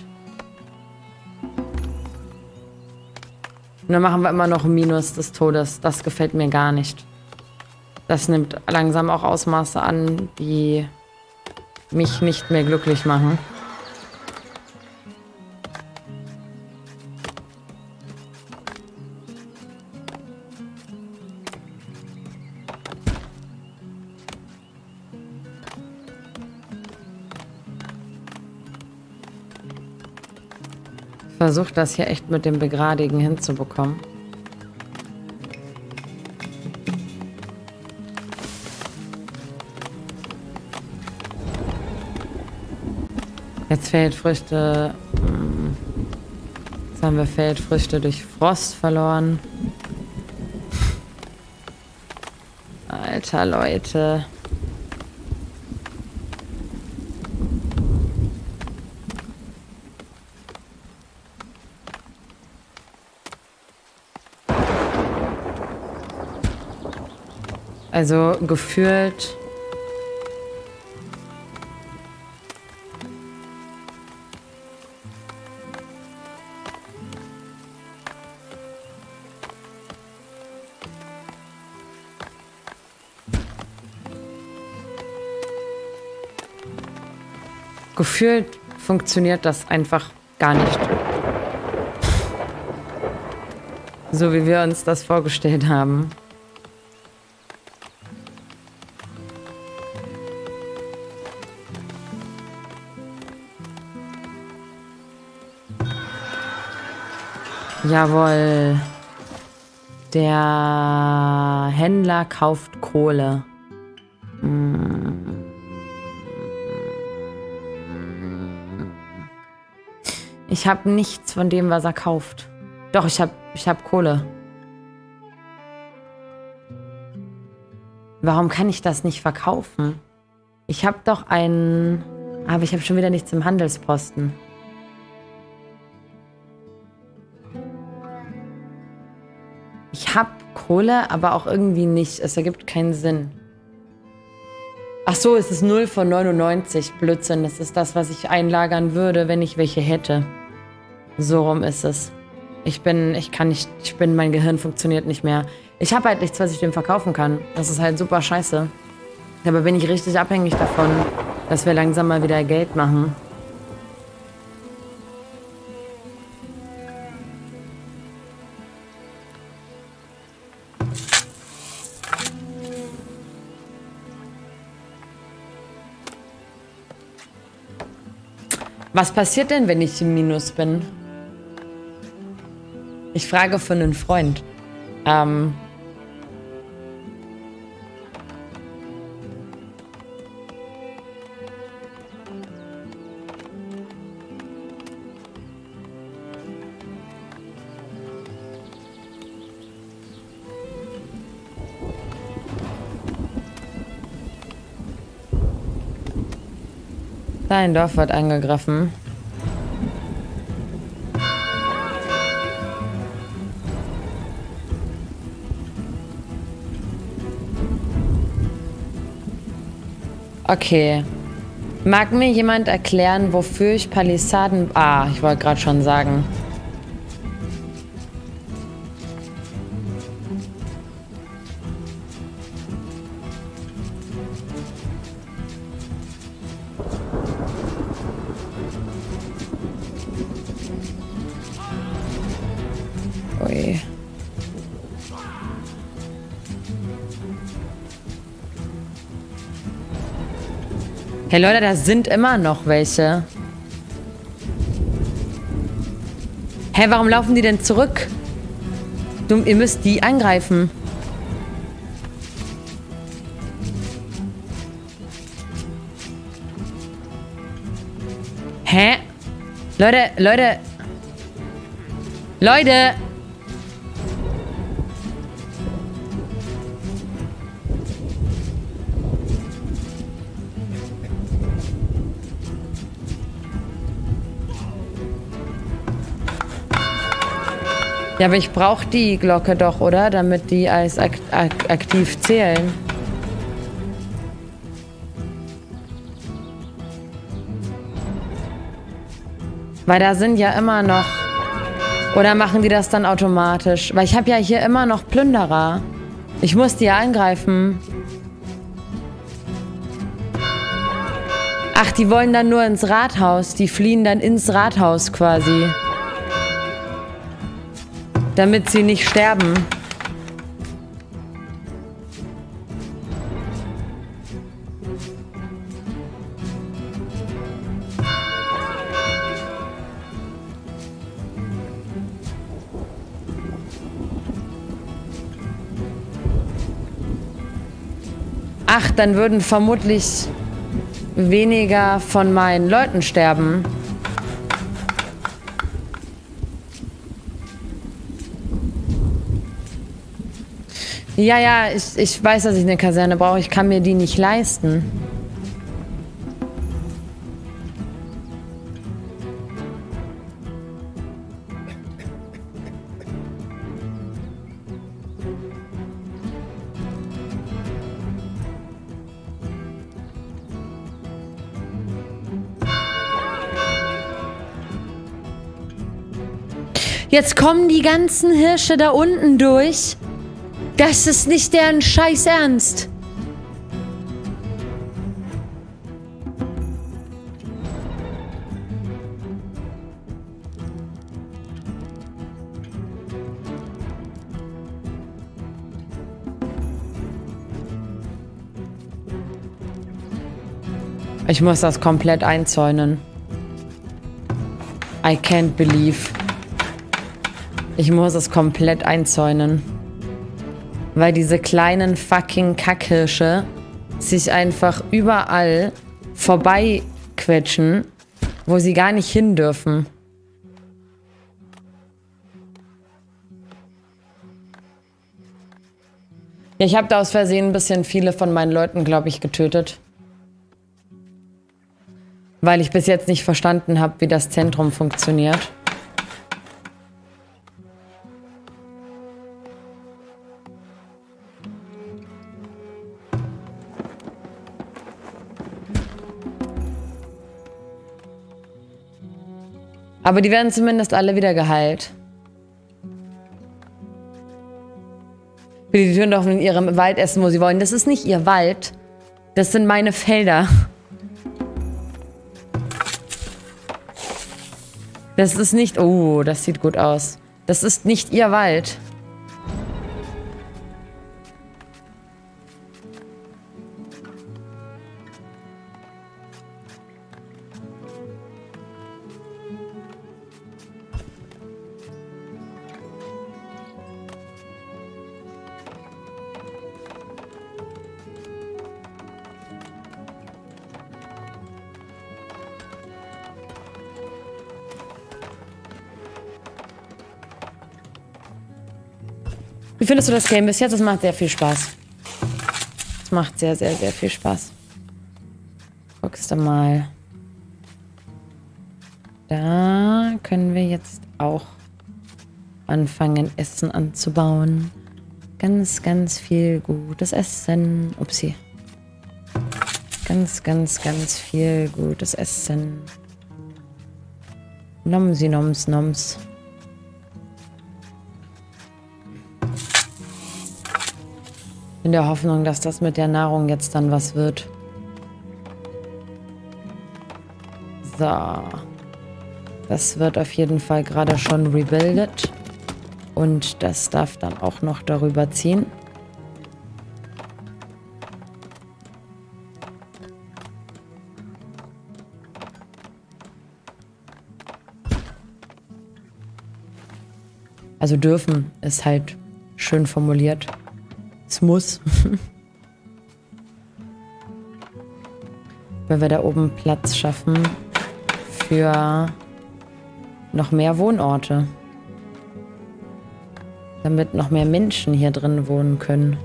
Und dann machen wir immer noch ein Minus des Todes. Das gefällt mir gar nicht. Das nimmt langsam auch Ausmaße an, die mich nicht mehr glücklich machen. Versucht das hier echt mit dem Begradigen hinzubekommen. Jetzt Feldfrüchte. Jetzt haben wir Feldfrüchte durch Frost verloren. Alter, Leute. Also gefühlt gefühlt funktioniert das einfach gar nicht. So wie wir uns das vorgestellt haben. Jawohl. Der Händler kauft Kohle. Ich habe nichts von dem, was er kauft. Doch, ich habe ich hab Kohle. Warum kann ich das nicht verkaufen? Ich habe doch einen... Aber ich habe schon wieder nichts im Handelsposten. Ich habe Kohle, aber auch irgendwie nicht. Es ergibt keinen Sinn. Ach so, es ist null von neunundneunzig. Blödsinn, das ist das, was ich einlagern würde, wenn ich welche hätte. So rum ist es. Ich bin, ich kann nicht, ich bin, mein Gehirn funktioniert nicht mehr. Ich habe halt nichts, was ich dem verkaufen kann. Das ist halt super scheiße. Aber bin ich richtig abhängig davon, dass wir langsam mal wieder Geld machen. Was passiert denn, wenn ich im Minus bin? Ich frage für einen Freund. Ähm... Ein Dorf wird angegriffen. Okay. Mag mir jemand erklären, wofür ich Palisaden... Ah, ich wollte gerade schon sagen. Ui. Hey Leute, da sind immer noch welche. Hä, warum laufen die denn zurück? Du, ihr müsst die angreifen. Hä? Leute, Leute. Leute. Ja, aber ich brauche die Glocke doch, oder? Damit die als ak ak aktiv zählen. Weil da sind ja immer noch... Oder machen die das dann automatisch? Weil ich habe ja hier immer noch Plünderer. Ich muss die ja angreifen. Ach, die wollen dann nur ins Rathaus. Die fliehen dann ins Rathaus quasi. Damit sie nicht sterben. Ach, dann würden vermutlich weniger von meinen Leuten sterben. Ja, ja, ich, ich weiß, dass ich eine Kaserne brauche. Ich kann mir die nicht leisten. Jetzt kommen die ganzen Hirsche da unten durch. Das ist nicht deren Scheiß Ernst. Ich muss das komplett einzäunen. I can't believe. Ich muss es komplett einzäunen. Weil diese kleinen fucking Kackhirsche sich einfach überall vorbeiquetschen, wo sie gar nicht hin dürfen. Ja, ich habe da aus Versehen ein bisschen viele von meinen Leuten, glaube ich, getötet. Weil ich bis jetzt nicht verstanden habe, wie das Zentrum funktioniert. Aber die werden zumindest alle wieder geheilt. Die Türen dürfen in ihrem Wald essen, wo sie wollen. Das ist nicht ihr Wald. Das sind meine Felder. Das ist nicht... Oh, das sieht gut aus. Das ist nicht ihr Wald. Wie findest du das Game bis jetzt? Es macht sehr viel Spaß. Es macht sehr, sehr, sehr viel Spaß. Guckst du mal. Da können wir jetzt auch anfangen, Essen anzubauen. Ganz, ganz viel gutes Essen. Upsi. Ganz, ganz, ganz viel gutes Essen. Nomsi, noms, noms. In der Hoffnung, dass das mit der Nahrung jetzt dann was wird. So. Das wird auf jeden Fall gerade schon rebuildet. Und das darf dann auch noch darüber ziehen. Also dürfen ist halt schön formuliert. Es muss. Weil wir da oben Platz schaffen für noch mehr Wohnorte. Damit noch mehr Menschen hier drin wohnen können.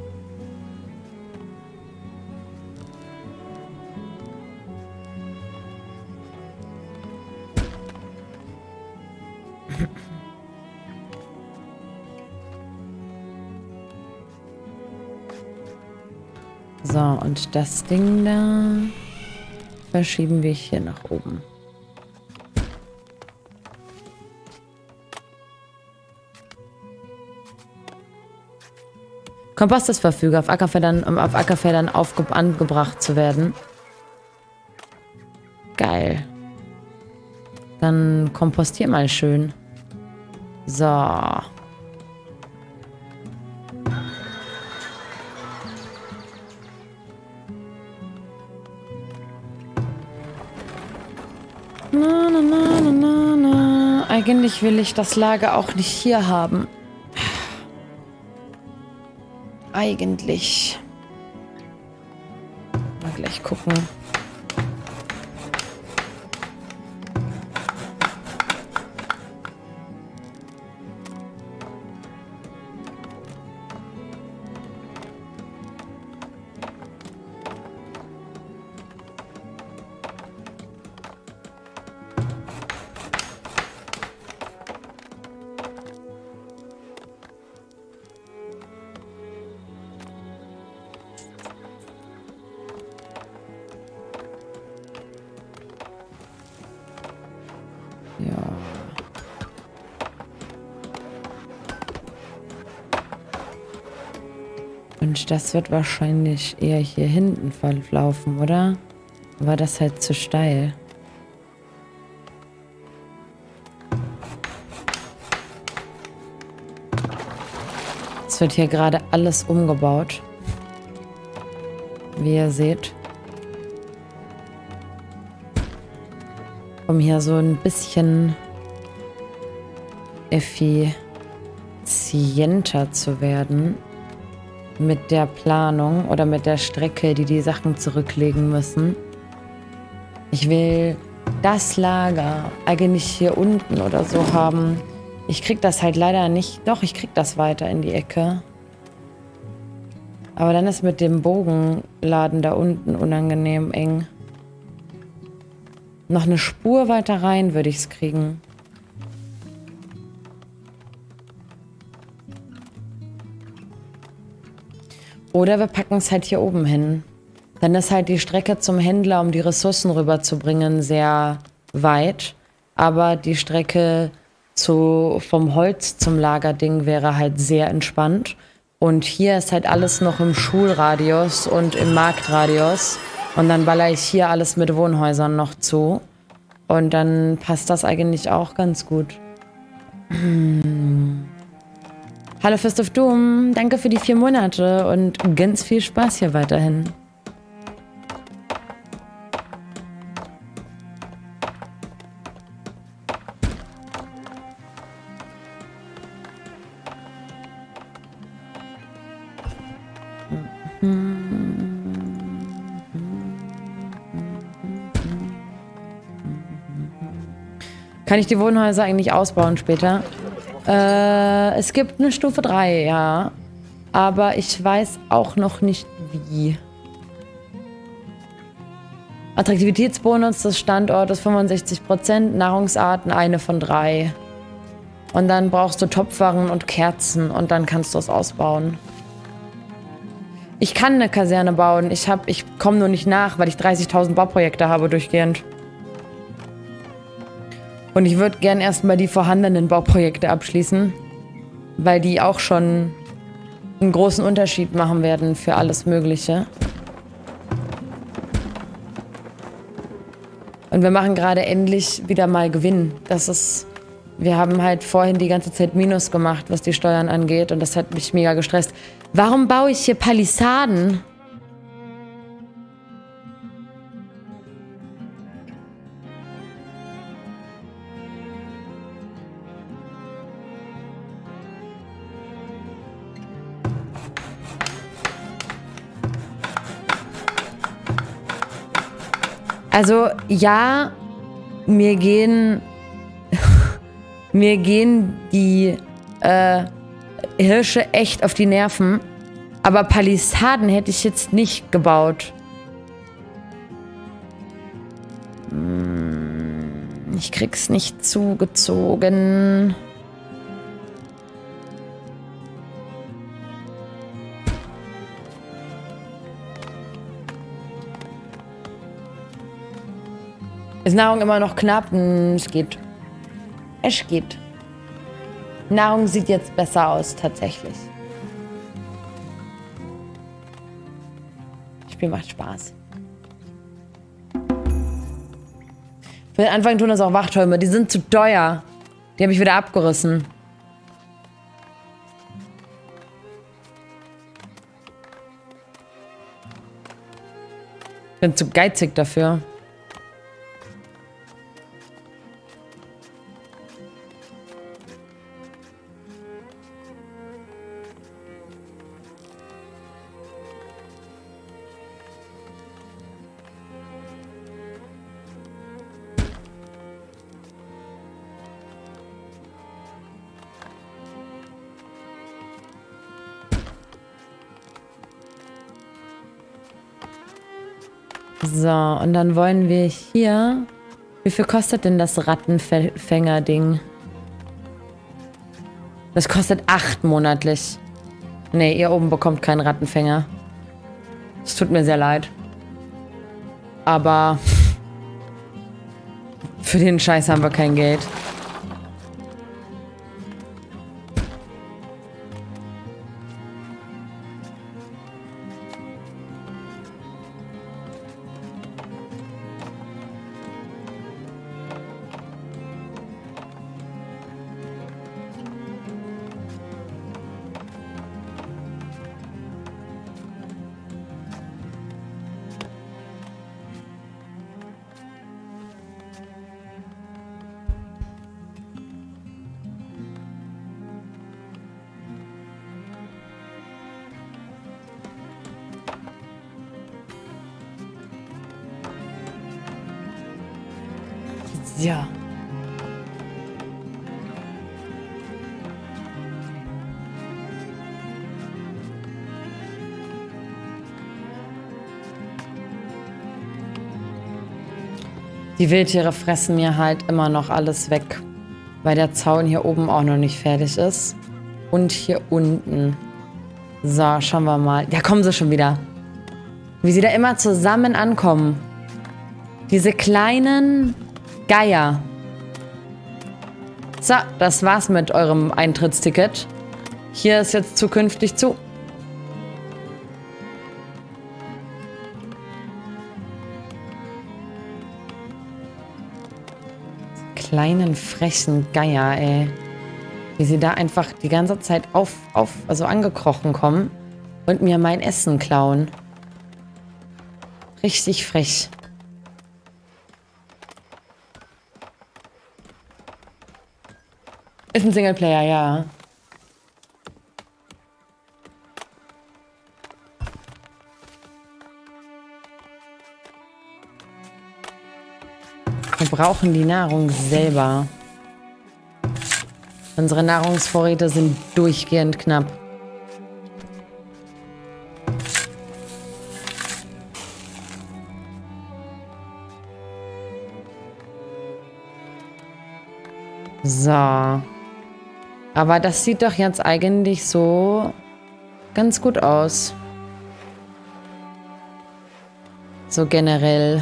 So, und das Ding da verschieben wir hier nach oben. Kompost ist verfügbar, auf Ackerfeldern, um auf Ackerfeldern aufge angebracht zu werden. Geil. Dann kompostier mal schön. So. Na, na, na, na, na, na. Eigentlich will ich das Lager auch nicht hier haben. Eigentlich. Mal gleich gucken. Ja. Und das wird wahrscheinlich eher hier hinten verlaufen, oder? War das halt zu steil? Es wird hier gerade alles umgebaut. Wie ihr seht. Um hier so ein bisschen effizienter zu werden mit der Planung oder mit der Strecke, die die Sachen zurücklegen müssen. Ich will das Lager eigentlich hier unten oder so haben. Ich krieg das halt leider nicht. Doch, ich krieg das weiter in die Ecke. Aber dann ist mit dem Bogenladen da unten unangenehm eng. Noch eine Spur weiter rein würde ich es kriegen. Oder wir packen es halt hier oben hin. Dann ist halt die Strecke zum Händler, um die Ressourcen rüberzubringen, sehr weit. Aber die Strecke zu, vom Holz zum Lagerding wäre halt sehr entspannt. Und hier ist halt alles noch im Schulradius und im Marktradius. Und dann baller ich hier alles mit Wohnhäusern noch zu. Und dann passt das eigentlich auch ganz gut. Hm. Hallo Fist of Doom, danke für die vier Monate und ganz viel Spaß hier weiterhin. Kann ich die Wohnhäuser eigentlich ausbauen später? Äh, es gibt eine Stufe drei, ja. aber ich weiß auch noch nicht wie. Attraktivitätsbonus des Standortes fünfundsechzig Prozent, Nahrungsarten eine von drei. Und dann brauchst du Topfwaren und Kerzen und dann kannst du es ausbauen. Ich kann eine Kaserne bauen, ich, hab, ich komme nur nicht nach, weil ich dreißigtausend Bauprojekte habe durchgehend. Und ich würde gern erstmal die vorhandenen Bauprojekte abschließen, weil die auch schon einen großen Unterschied machen werden für alles Mögliche. Und wir machen gerade endlich wieder mal Gewinn. Das ist, wir haben halt vorhin die ganze Zeit Minus gemacht, was die Steuern angeht. Und das hat mich mega gestresst. Warum baue ich hier Palisaden? Also, ja, mir gehen, mir gehen die äh, Hirsche echt auf die Nerven. Aber Palisaden hätte ich jetzt nicht gebaut. Ich krieg's nicht zugezogen. Ist Nahrung immer noch knapp? Es geht. Es geht. Nahrung sieht jetzt besser aus, tatsächlich. Das Spiel macht Spaß. Für den Anfang tun das auch Wachtürme. Die sind zu teuer. Die habe ich wieder abgerissen. Ich bin zu geizig dafür. So, und dann wollen wir hier... Wie viel kostet denn das Rattenfänger-Ding? Das kostet acht monatlich. Nee, ihr oben bekommt keinen Rattenfänger. Es tut mir sehr leid. Aber... Für den Scheiß haben wir kein Geld. Ja. Die Wildtiere fressen mir halt immer noch alles weg, weil der Zaun hier oben auch noch nicht fertig ist. Und hier unten. So, schauen wir mal. Da kommen sie schon wieder. Wie sie da immer zusammen ankommen. Diese kleinen... Geier. So, das war's mit eurem Eintrittsticket. Hier ist jetzt zukünftig zu. Kleinen frechen Geier, ey. Wie sie da einfach die ganze Zeit auf, auf, also angekrochen kommen und mir mein Essen klauen. Richtig frech. Ist ein Singleplayer, ja. Wir brauchen die Nahrung selber. Unsere Nahrungsvorräte sind durchgehend knapp. So. Aber das sieht doch jetzt eigentlich so ganz gut aus. So generell.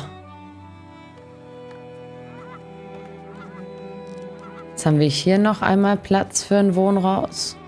Jetzt haben wir hier noch einmal Platz für ein Wohnhaus.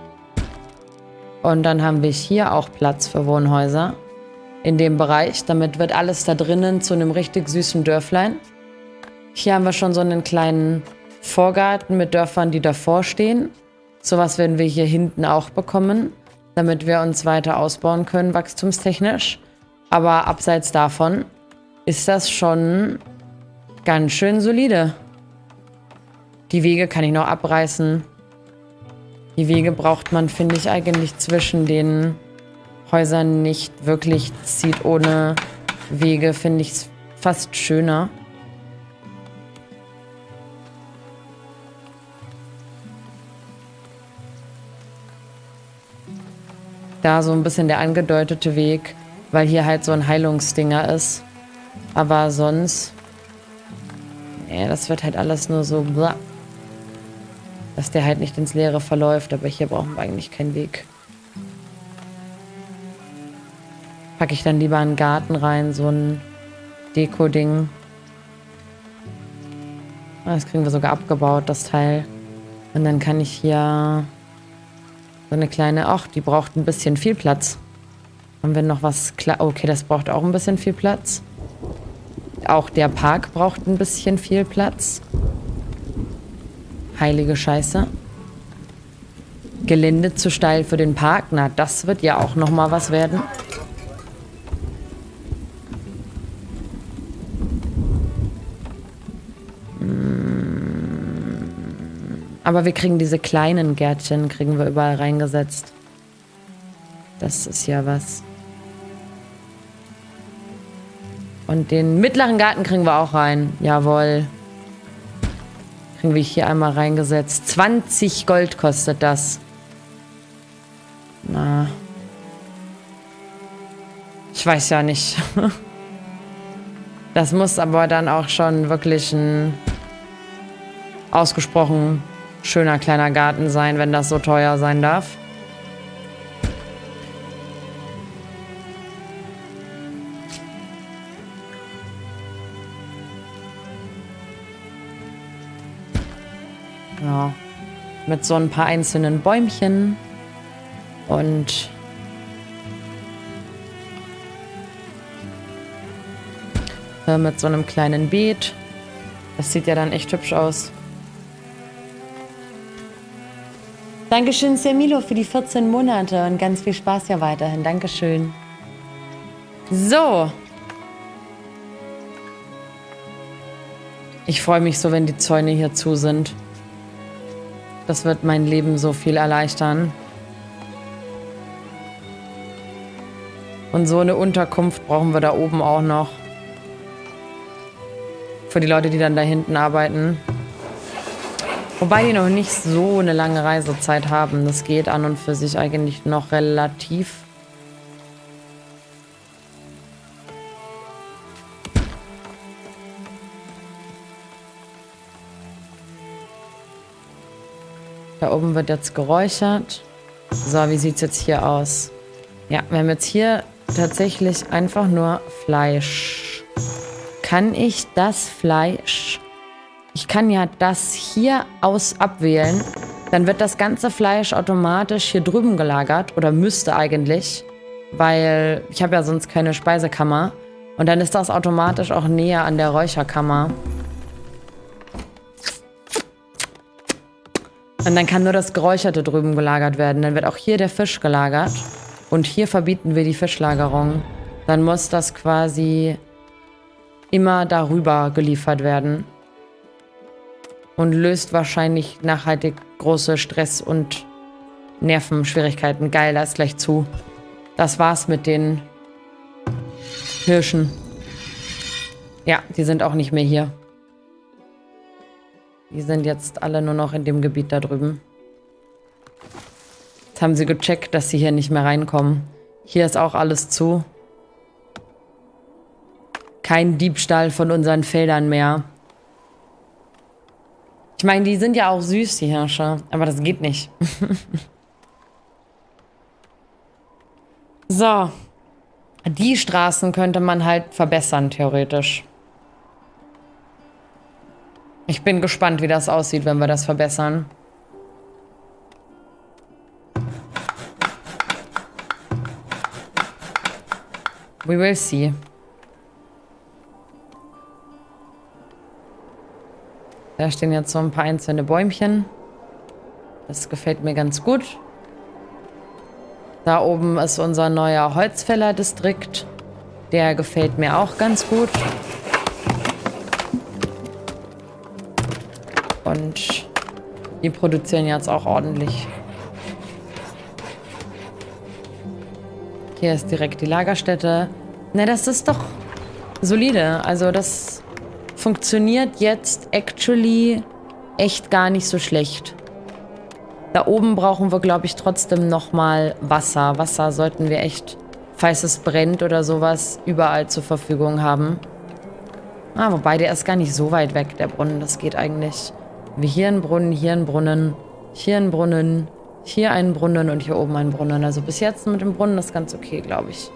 Und dann haben wir hier auch Platz für Wohnhäuser. In dem Bereich. Damit wird alles da drinnen zu einem richtig süßen Dörflein. Hier haben wir schon so einen kleinen Vorgarten mit Dörfern, die davor stehen. Sowas werden wir hier hinten auch bekommen, damit wir uns weiter ausbauen können, wachstumstechnisch. Aber abseits davon ist das schon ganz schön solide. Die Wege kann ich noch abreißen. Die Wege braucht man, finde ich, eigentlich zwischen den Häusern nicht wirklich. Sieht ohne Wege, finde ich es fast schöner. Da so ein bisschen der angedeutete Weg, weil hier halt so ein Heilungsdinger ist. Aber sonst... Nee, das wird halt alles nur so... Blah, dass der halt nicht ins Leere verläuft. Aber hier brauchen wir eigentlich keinen Weg. Packe ich dann lieber einen Garten rein, so ein Deko-Ding. Das kriegen wir sogar abgebaut, das Teil. Und dann kann ich hier... So eine kleine... Ach, die braucht ein bisschen viel Platz. Haben wir noch was... Klar, okay, das braucht auch ein bisschen viel Platz. Auch der Park braucht ein bisschen viel Platz. Heilige Scheiße. Gelände zu steil für den Park. Na, das wird ja auch noch mal was werden. Aber wir kriegen diese kleinen Gärtchen, kriegen wir überall reingesetzt. Das ist ja was. Und den mittleren Garten kriegen wir auch rein. Jawohl. Kriegen wir hier einmal reingesetzt. zwanzig Gold kostet das. Na. Ich weiß ja nicht. Das muss aber dann auch schon wirklich ein ausgesprochen schöner kleiner Garten sein, wenn das so teuer sein darf. Ja, mit so ein paar einzelnen Bäumchen und äh, mit so einem kleinen Beet. Das sieht ja dann echt hübsch aus. Dankeschön, Semilo, für die vierzehn Monate und ganz viel Spaß ja weiterhin. Dankeschön. So. Ich freue mich so, wenn die Zäune hier zu sind. Das wird mein Leben so viel erleichtern. Und so eine Unterkunft brauchen wir da oben auch noch. Für die Leute, die dann da hinten arbeiten. Wobei die noch nicht so eine lange Reisezeit haben. Das geht an und für sich eigentlich noch relativ. Da oben wird jetzt geräuchert. So, wie sieht es jetzt hier aus? Ja, wir haben jetzt hier tatsächlich einfach nur Fleisch. Kann ich das Fleisch... Ich kann ja das hier aus abwählen. Dann wird das ganze Fleisch automatisch hier drüben gelagert. Oder müsste eigentlich. Weil ich habe ja sonst keine Speisekammer. Und dann ist das automatisch auch näher an der Räucherkammer. Und dann kann nur das Geräucherte drüben gelagert werden. Dann wird auch hier der Fisch gelagert. Und hier verbieten wir die Fischlagerung. Dann muss das quasi immer darüber geliefert werden. Und löst wahrscheinlich nachhaltig große Stress- und Nervenschwierigkeiten. Geil, da ist gleich zu. Das war's mit den Hirschen. Ja, die sind auch nicht mehr hier. Die sind jetzt alle nur noch in dem Gebiet da drüben. Jetzt haben sie gecheckt, dass sie hier nicht mehr reinkommen. Hier ist auch alles zu. Kein Diebstahl von unseren Feldern mehr. Ich meine, die sind ja auch süß, die Hirsche. Aber das geht nicht. So. Die Straßen könnte man halt verbessern, theoretisch. Ich bin gespannt, wie das aussieht, wenn wir das verbessern. We will see. Da stehen jetzt so ein paar einzelne Bäumchen. Das gefällt mir ganz gut. Da oben ist unser neuer Holzfäller-Distrikt. Der gefällt mir auch ganz gut. Und die produzieren jetzt auch ordentlich. Hier ist direkt die Lagerstätte. Ne, das ist doch solide. Also das funktioniert jetzt actually echt gar nicht so schlecht. Da oben brauchen wir, glaube ich, trotzdem nochmal Wasser. Wasser sollten wir echt, falls es brennt oder sowas, überall zur Verfügung haben. Ah, wobei, der ist gar nicht so weit weg, der Brunnen. Das geht eigentlich. Wie hier ein Brunnen, hier ein Brunnen, hier ein Brunnen, hier ein Brunnen und hier oben ein Brunnen. Also bis jetzt mit dem Brunnen ist ganz okay, glaube ich.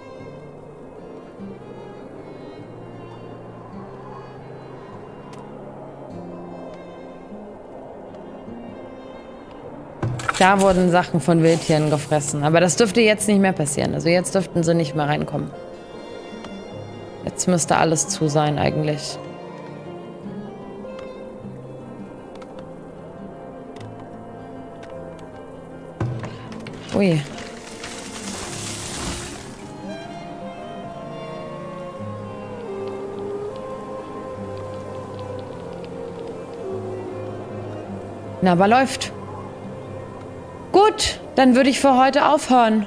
Da wurden Sachen von Wildtieren gefressen. Aber das dürfte jetzt nicht mehr passieren. Also jetzt dürften sie nicht mehr reinkommen. Jetzt müsste alles zu sein eigentlich. Ui. Na, aber läuft. Gut, dann würde ich für heute aufhören.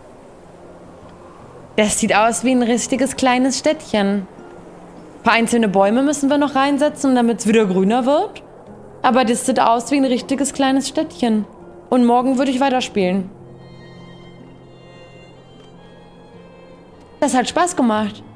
Das sieht aus wie ein richtiges kleines Städtchen. Ein paar einzelne Bäume müssen wir noch reinsetzen, damit es wieder grüner wird. Aber das sieht aus wie ein richtiges kleines Städtchen. Und morgen würde ich weiterspielen. Das hat Spaß gemacht.